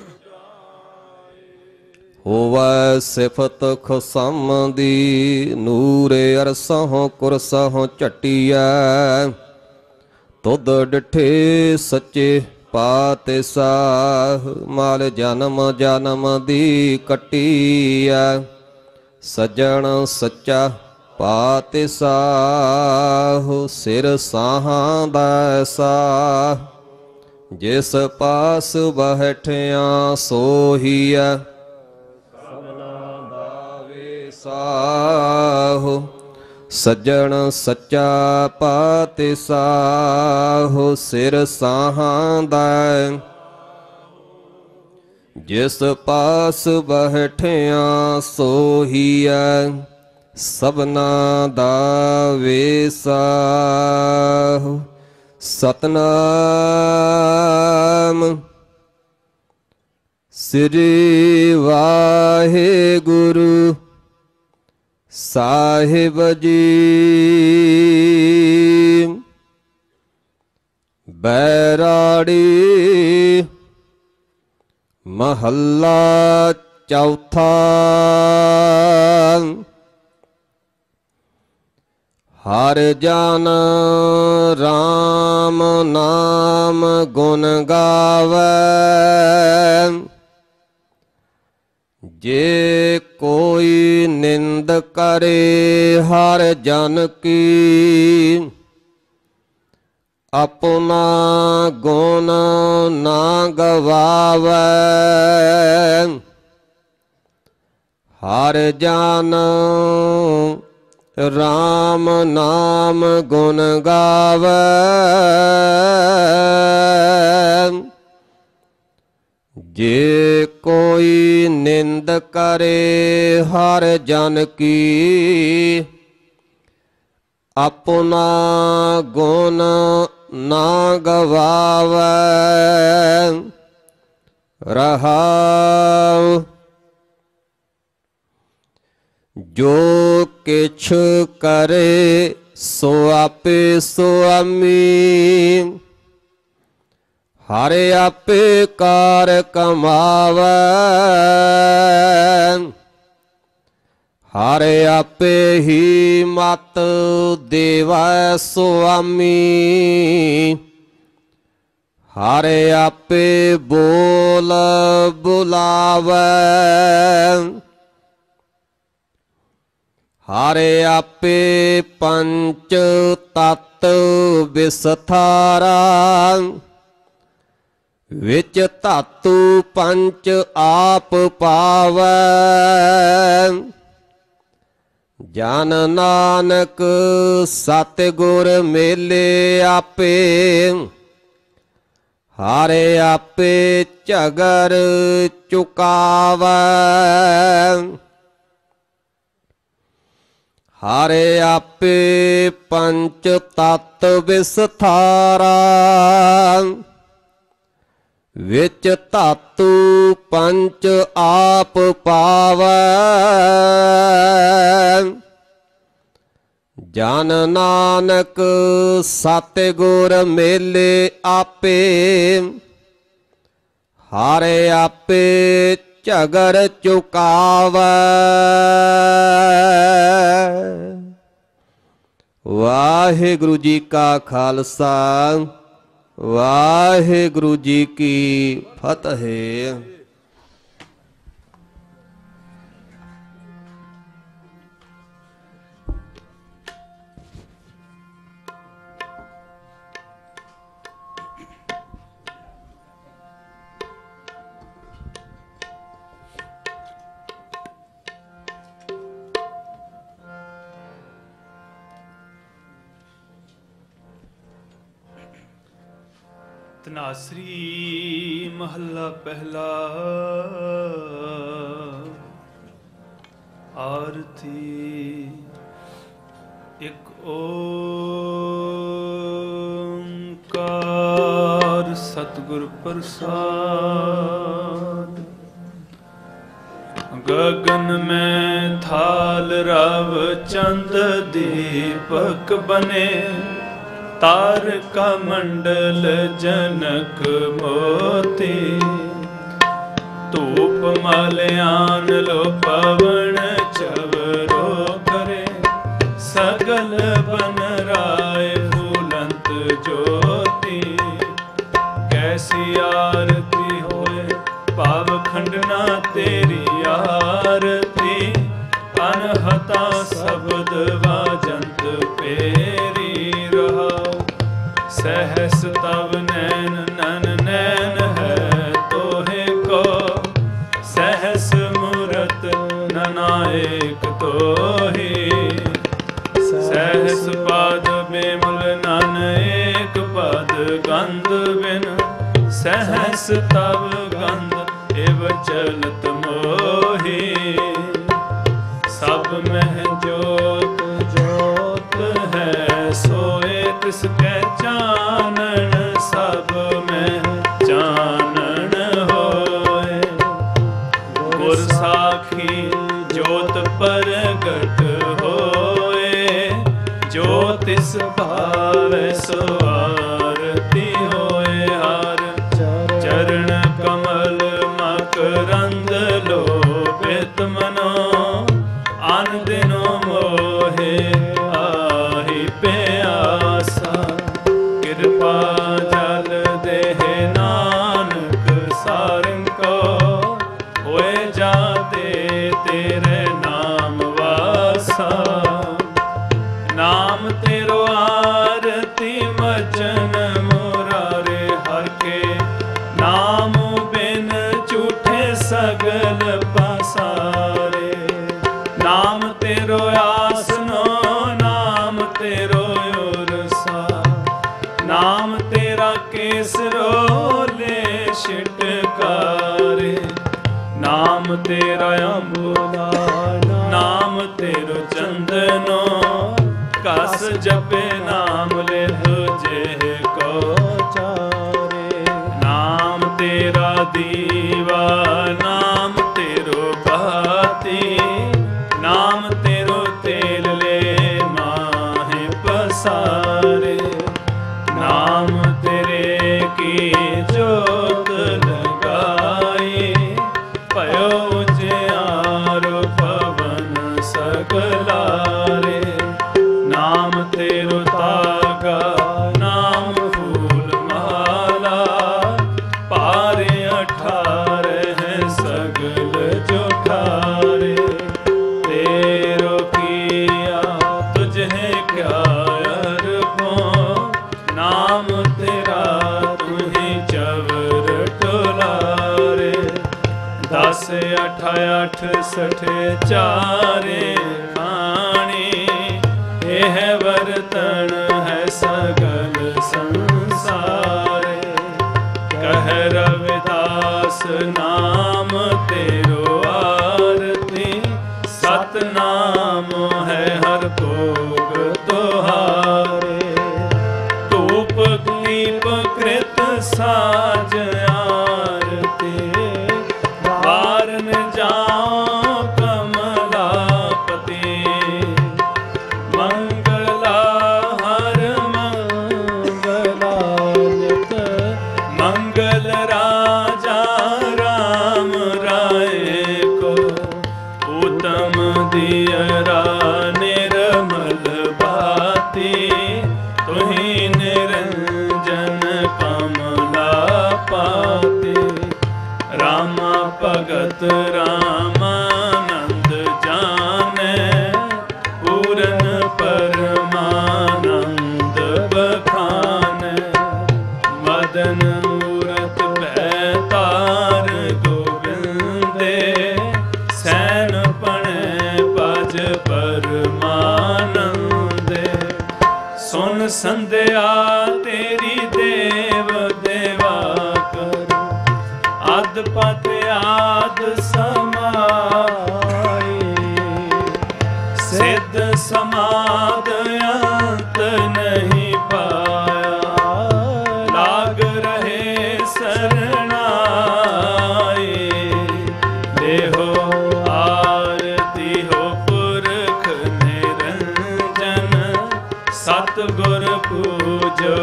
ਹੋਵੈ ਸਿਫਤ ਖਸਮ ਦੀ। ਨੂਰੇ ਅਰਸਹੁ ਕੁਰਸਹੁ ਝਟੀਐ, ਤੁਧ ਡਿਠੇ ਸੱਚੇ ਪਾਤਿਸਾਹ। ਮਾਲ ਜਨਮ ਜਨਮ ਦੀ ਕੱਟੀਐ, ਸੱਜਣ ਸੱਚਾ ਪਾਤਿਸਾਹ। ਸਿਰ ਸਾਹਾਂ ਦਾ ਸਾਹ, ਜਿਸ ਪਾਸ ਬੈਠਿਆ ਸੋਹੀਐ। ਸਭਨਾ ਦਾ ਵੇਸਾਹੁ, ਸੱਜਣ ਸੱਚਾ ਪਾਤਿਸਾਹ। ਸਿਰ ਸਾਹਾਂ ਦਾ, ਜਿਸ ਪਾਸ ਬੈਠਿਆ ਸੋਹੀਐ। ਸਭਨਾ ਦਾ ਵੇਸਾਹੁ। ਸਤਨਾਮ ਸ੍ਰੀ ਵਾਹਿਗੁਰੂ ਸਾਹਿਬ ਜੀ। ਬੈਰਾੜੀ ਮਹੱਲਾ ਚੌਥਾ। ਹਰ ਜਨ ਰਾਮ ਨਾਮ ਗੁਣ ਗਾਵੈ। ਜੇ ਕੋਈ ਨਿੰਦ ਕਰੇ ਹਰ ਜਨ ਕੀ, ਆਪਣਾ ਗੁਣ ਨਾ ਗਵਾਵੈ। ਹਰ ਜਨ ਰਾਮ ਨਾਮ ਗੁਣ ਗਾਵੈ। ਜੇ ਕੋਈ ਨਿੰਦ ਕਰੇ ਹਰ ਜਨ ਕੀ, ਆਪਣਾ ਗੁਣ ਨਾ ਗਵਾਵੈ। ਰਹਾਉ ਜੋ ਕਿਛ ਕਰੇ ਸੋ ਆਪੇ ਸੁਆਮੀ। ਹਰ ਆਪੇ ਕਾਰ ਕਮਾਵੈ। ਹਰ ਆਪੇ ਹੀ ਮਤ ਦੇਵੈ ਸੁਆਮੀ। ਹਰ ਆਪੇ ਬੋਲ ਬੁਲਾਵੈ। ਹਰ ਆਪੇ ਪੰਚ ਤਤ ਵਿਸਥਾਰਾ। ਵਿੱਚ ਧਾਤੂ ਪੰਚ ਆਪ ਪਾਵੈ। ਜਨ ਨਾਨਕ ਸਤਿਗੁਰ ਮੇਲੇ ਆਪੇ। ਹਾਰੇ ਆਪੇ ਝਗਰ ਚੁਕਾਵੈ, ਹਾਰੇ ਆਪੇ ਪੰਚ ਤਤ ਵਿਸਥਾਰਾ, ਵਿੱਚ ਧਾਤੂ ਪੰਚ ਆਪ ਪਾਵੈ, ਜਨ ਨਾਨਕ ਸਤਿਗੁਰ ਮੇਲੇ ਆਪੇ, ਹਾਰੇ ਆਪੇ ਝਗਰ ਚੁਕਾਵੈ। ਵਾਹਿਗੁਰੂ ਜੀ ਕਾ ਖਾਲਸਾ, ਵਾਹਿਗੁਰੂ ਜੀ ਕੀ ਫਤਿਹ। ਧਨਾਸਰੀ ਮਹੱਲਾ ਪਹਿਲਾ। ਆਰਤੀ ਇੱਕ ਓੰਕਾਰ ਸਤਿਗੁਰ ਪ੍ਰਸਾਦ। ਗगन में थाल रव चंद दीपक बने, तारका मंडल जनक मोती। धूप मलयान लो पवन चवरो करे, सगल बन राय फूलंत ज्योति। कैसी आरती होए पाव खंडना तेरी आरती, अनहता शब्द वाजंत पेरी रहाओ। सहस तव नैन नन नैन है तोहे को, सहस मूरत ननाएक तोही। सहस पाद बेमल नन एक पद गंध बिन, सहस तव गंध एव चलत मोही। सब में जोत जोत है सोए तिसके चानन, सब में चानन होए। गुर साखी जोत परगट होए, जो तिस भावे सो आरती होए। हर चरण कमल मकरंद लोभित मनो, आन दिनो मोहे आहि प्यासा। कृपा जल देह नानक सारंग को, होए जाते तेरे नाम वासा। नाम तेरो आरती वचन मुरारे, हर के नाम बिन झूठे सगल पसारे। नाम तेरो आसनो नाम तेरो उरसा, नाम तेरा केसरो ले छिटकारे। नाम तेरा अम्बुला नाम तेरो चंदनो, कस जपे नाम ले तुझे को चारे। नाम तेरा दीवा नाम तेरो बाती, नाम तेरो तेल ले माहे पसारे। नाम तेरे की जोत लगाई, पयो उजियारो पवन सगलारे। नाम तेरो तागा नाम फूल माला, पारे 18 हैं सगल जोठारे। तेरो किया तुझे क्या अरबो, नाम तेरा तुही चवर टोलारे। 10 8 68 चारे पानी, यह बर्तन है सगल संसारे। साज आरती वारन जाओ कमलापति मंगला हर मंगलानित मंगल राजा राम राय को उत्तम दियरा निर्मल भाति तुहि निरंजन कमला पाते रामा भगत रामानंद जाने पूरन परमानंद बखाने मदन मूरत बैतार गोविंदे सैन पणे पज परमानंदे सुन संध्या तेरी देव देवा कर आद पत आद समाए सिद्ध समाद अंत नहीं पाया लाग रहे शरणाए देहो आरती हो पुरख निरंजन सतगुर पूजो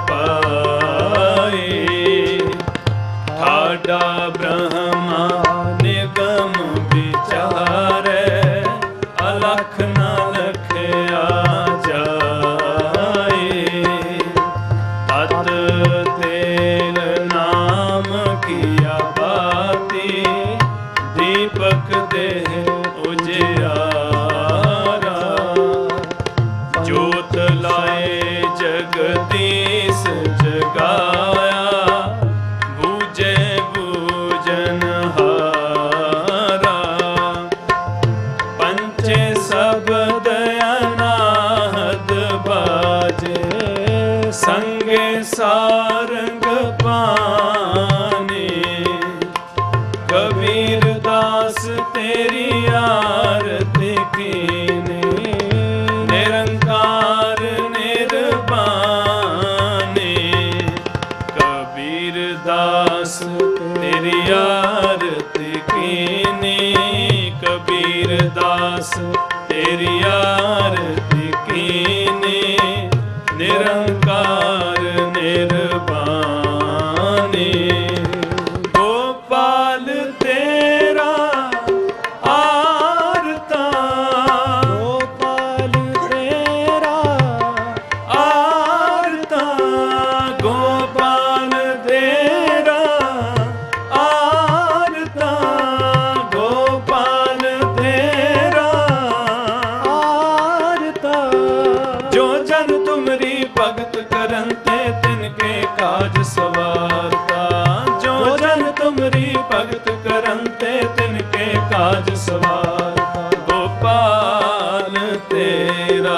पाए ठाडा ब्रह्मा निगम विचारे अलख न लखया जाए तत तेल नाम किया बाती दीपक देह उजियारा जोत लाए जगदीश जगाया बूझे बूझन हारा पंचे शब्द अनाहद बाजे संगे सारंग पाने कबीर दास तेरी आरती कीने निरंकार निर्वाणे कबीर दास तेरी आरती कीने कबीर दास तेरी आरती कीने निरंकार निर्वाणे गोपाल तेरा आरता गोपाल तेरा आरता गोपाल तेरा आरता गोपाल तेरा आरता जो जन तुमरी भगत करंते तिनके काज सवारता जो जन तुमरी भगत करंते तिनके काज सवारता गोपाल तेरा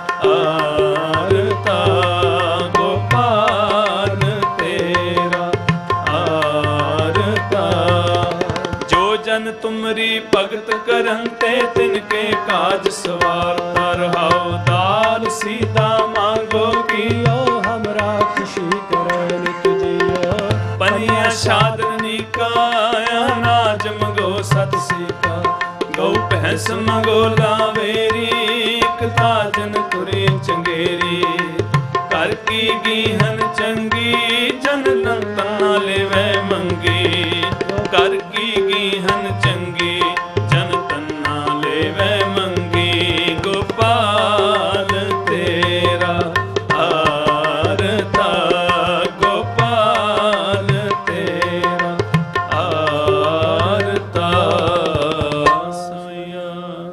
आरता गोपाल तेरा आरता जो जन तुमरी भगत करंते तिनके काज सवारता रहाओ दाल सीधा मांगो कियो हमरा खुशी करे तुझियो पनिया शादनी का अनाज मगो सत सीका गौ भैंस मगो लावेरी ताजन तुरी चंगेरी कर की गीहन चंगी जन तना लेवे मंगी कर की गीहन चंगी जन तना लेवे मंगी गोपाल तेरा आरता गोपाल तेरा आरता सोया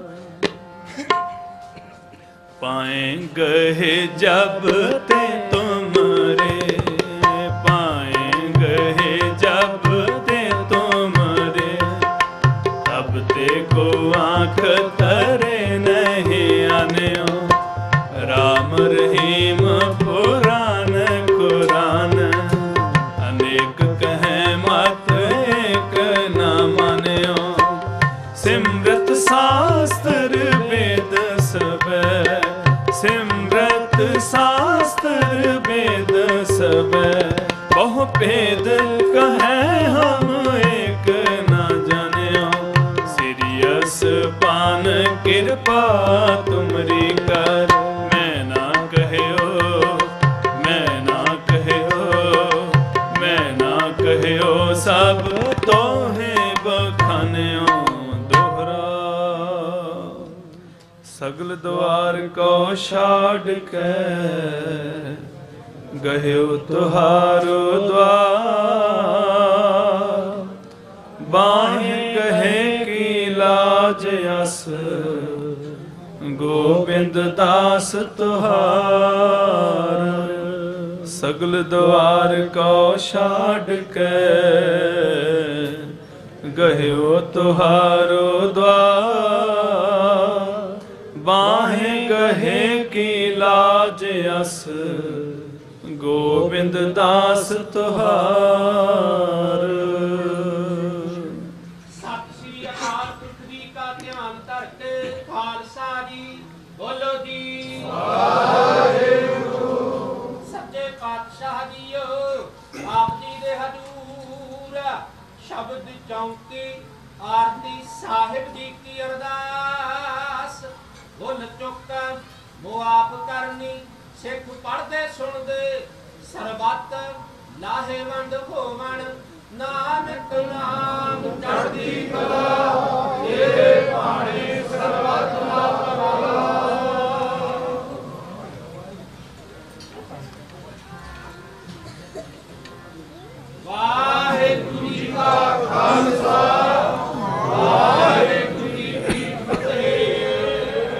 पाएंगे जब ते तुमरे पाएंगे जब ते तुमरे तब ते को आँख तरे नहीं आने राम रहीम पुराण कुरान अनेक कहे मत एक न मान्यो सिमरत शास्त्र वेद सब सिमरत शास्त्र वेद सब बहु भेद कहे हम एक न जानियो। सिरियस पान कृपा तुमरी कर, मैं ना कहयो, मैं ना कहयो, मैं ना कहयो, सब तोहे बखानियो दोहरा। सगल द्वार को छाड़ के गयो तुहारो द्वार। बाहें कहे की लाज अस गोविंद दास तुहार। सगल द्वार को छाड़ के गयो तुहारो द्वार। बाहें कहे की लाज अस गोविंद दास तुहार। सत श्री अकाल पुरख जी का ध्यान धरके खालसा जी बोलो जी वाहेगुरु। सच्चे पातशाह जीओ आप जी दे हजूर शब्द चौंकी आरती साहिब जी की अरदास। भुल चुक मुआफ करनी सिख पढ़दे सुनदे सरबत लाहेवंद होवन। नानक नाम चढ़दी कला ये पाणी सरबत दा भला। वाहेगुरु जी का खालसा वाहेगुरु जी की फतेह।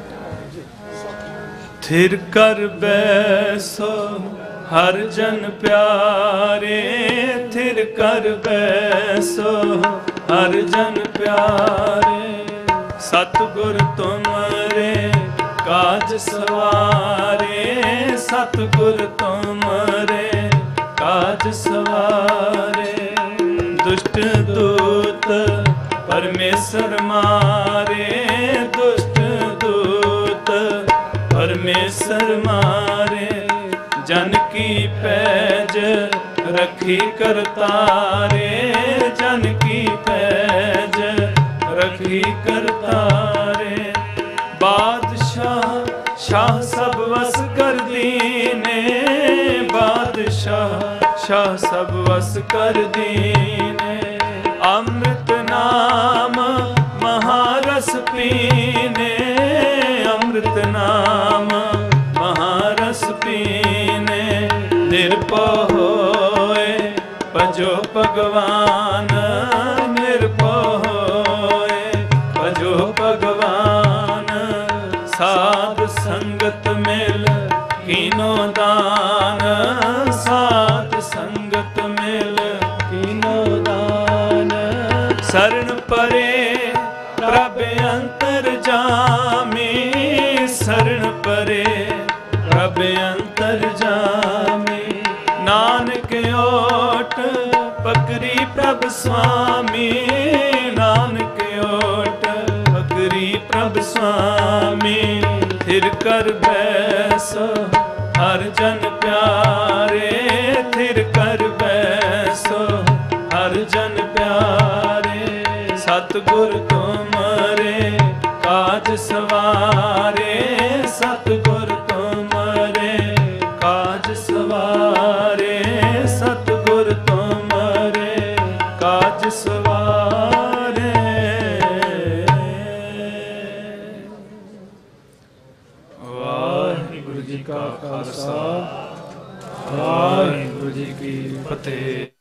थिर कर बैसो हर जन प्यारे। थिर कर बैसो हर जन प्यारे। सतगुर तुमरे काज सवारे। सतगुर तुमरे काज सवारे। दुष्ट दूत परमेश्वर मारे। दुष्ट दूत परमेश्वर मारे। जन की पैज रखी करतारे। जन की पैज रखी करतारे। बादशाह शाह सब वस कर दीने। बादशाह शाह सब वस कर दीने। अमृत नाम महारस पीने। अमृत नाम महारस पीने। निर्भय होए भजो भगवान। निर्भय होए भजो भगवान। साध संगत मिल कीनो दान। साध संगत मिल कीनो दान। शरण परे प्रभ अंतर जामी। शरण परे प्रभ अंतर जामी। नानक ओट पकरी प्रभ स्वामी। नानक ओट पकरी प्रभ स्वामी। थिर कर बैसो हर जन प्यारे। थिर कर बैसो हर जन प्यारे। सतगुर तुमरे काज सवारे। सतगुर तुमरे काज सवारे। सतगुर तुमरे काज सवारे। वाहिगुरु जी का खालसा वाहिगुरु जी की फतेह।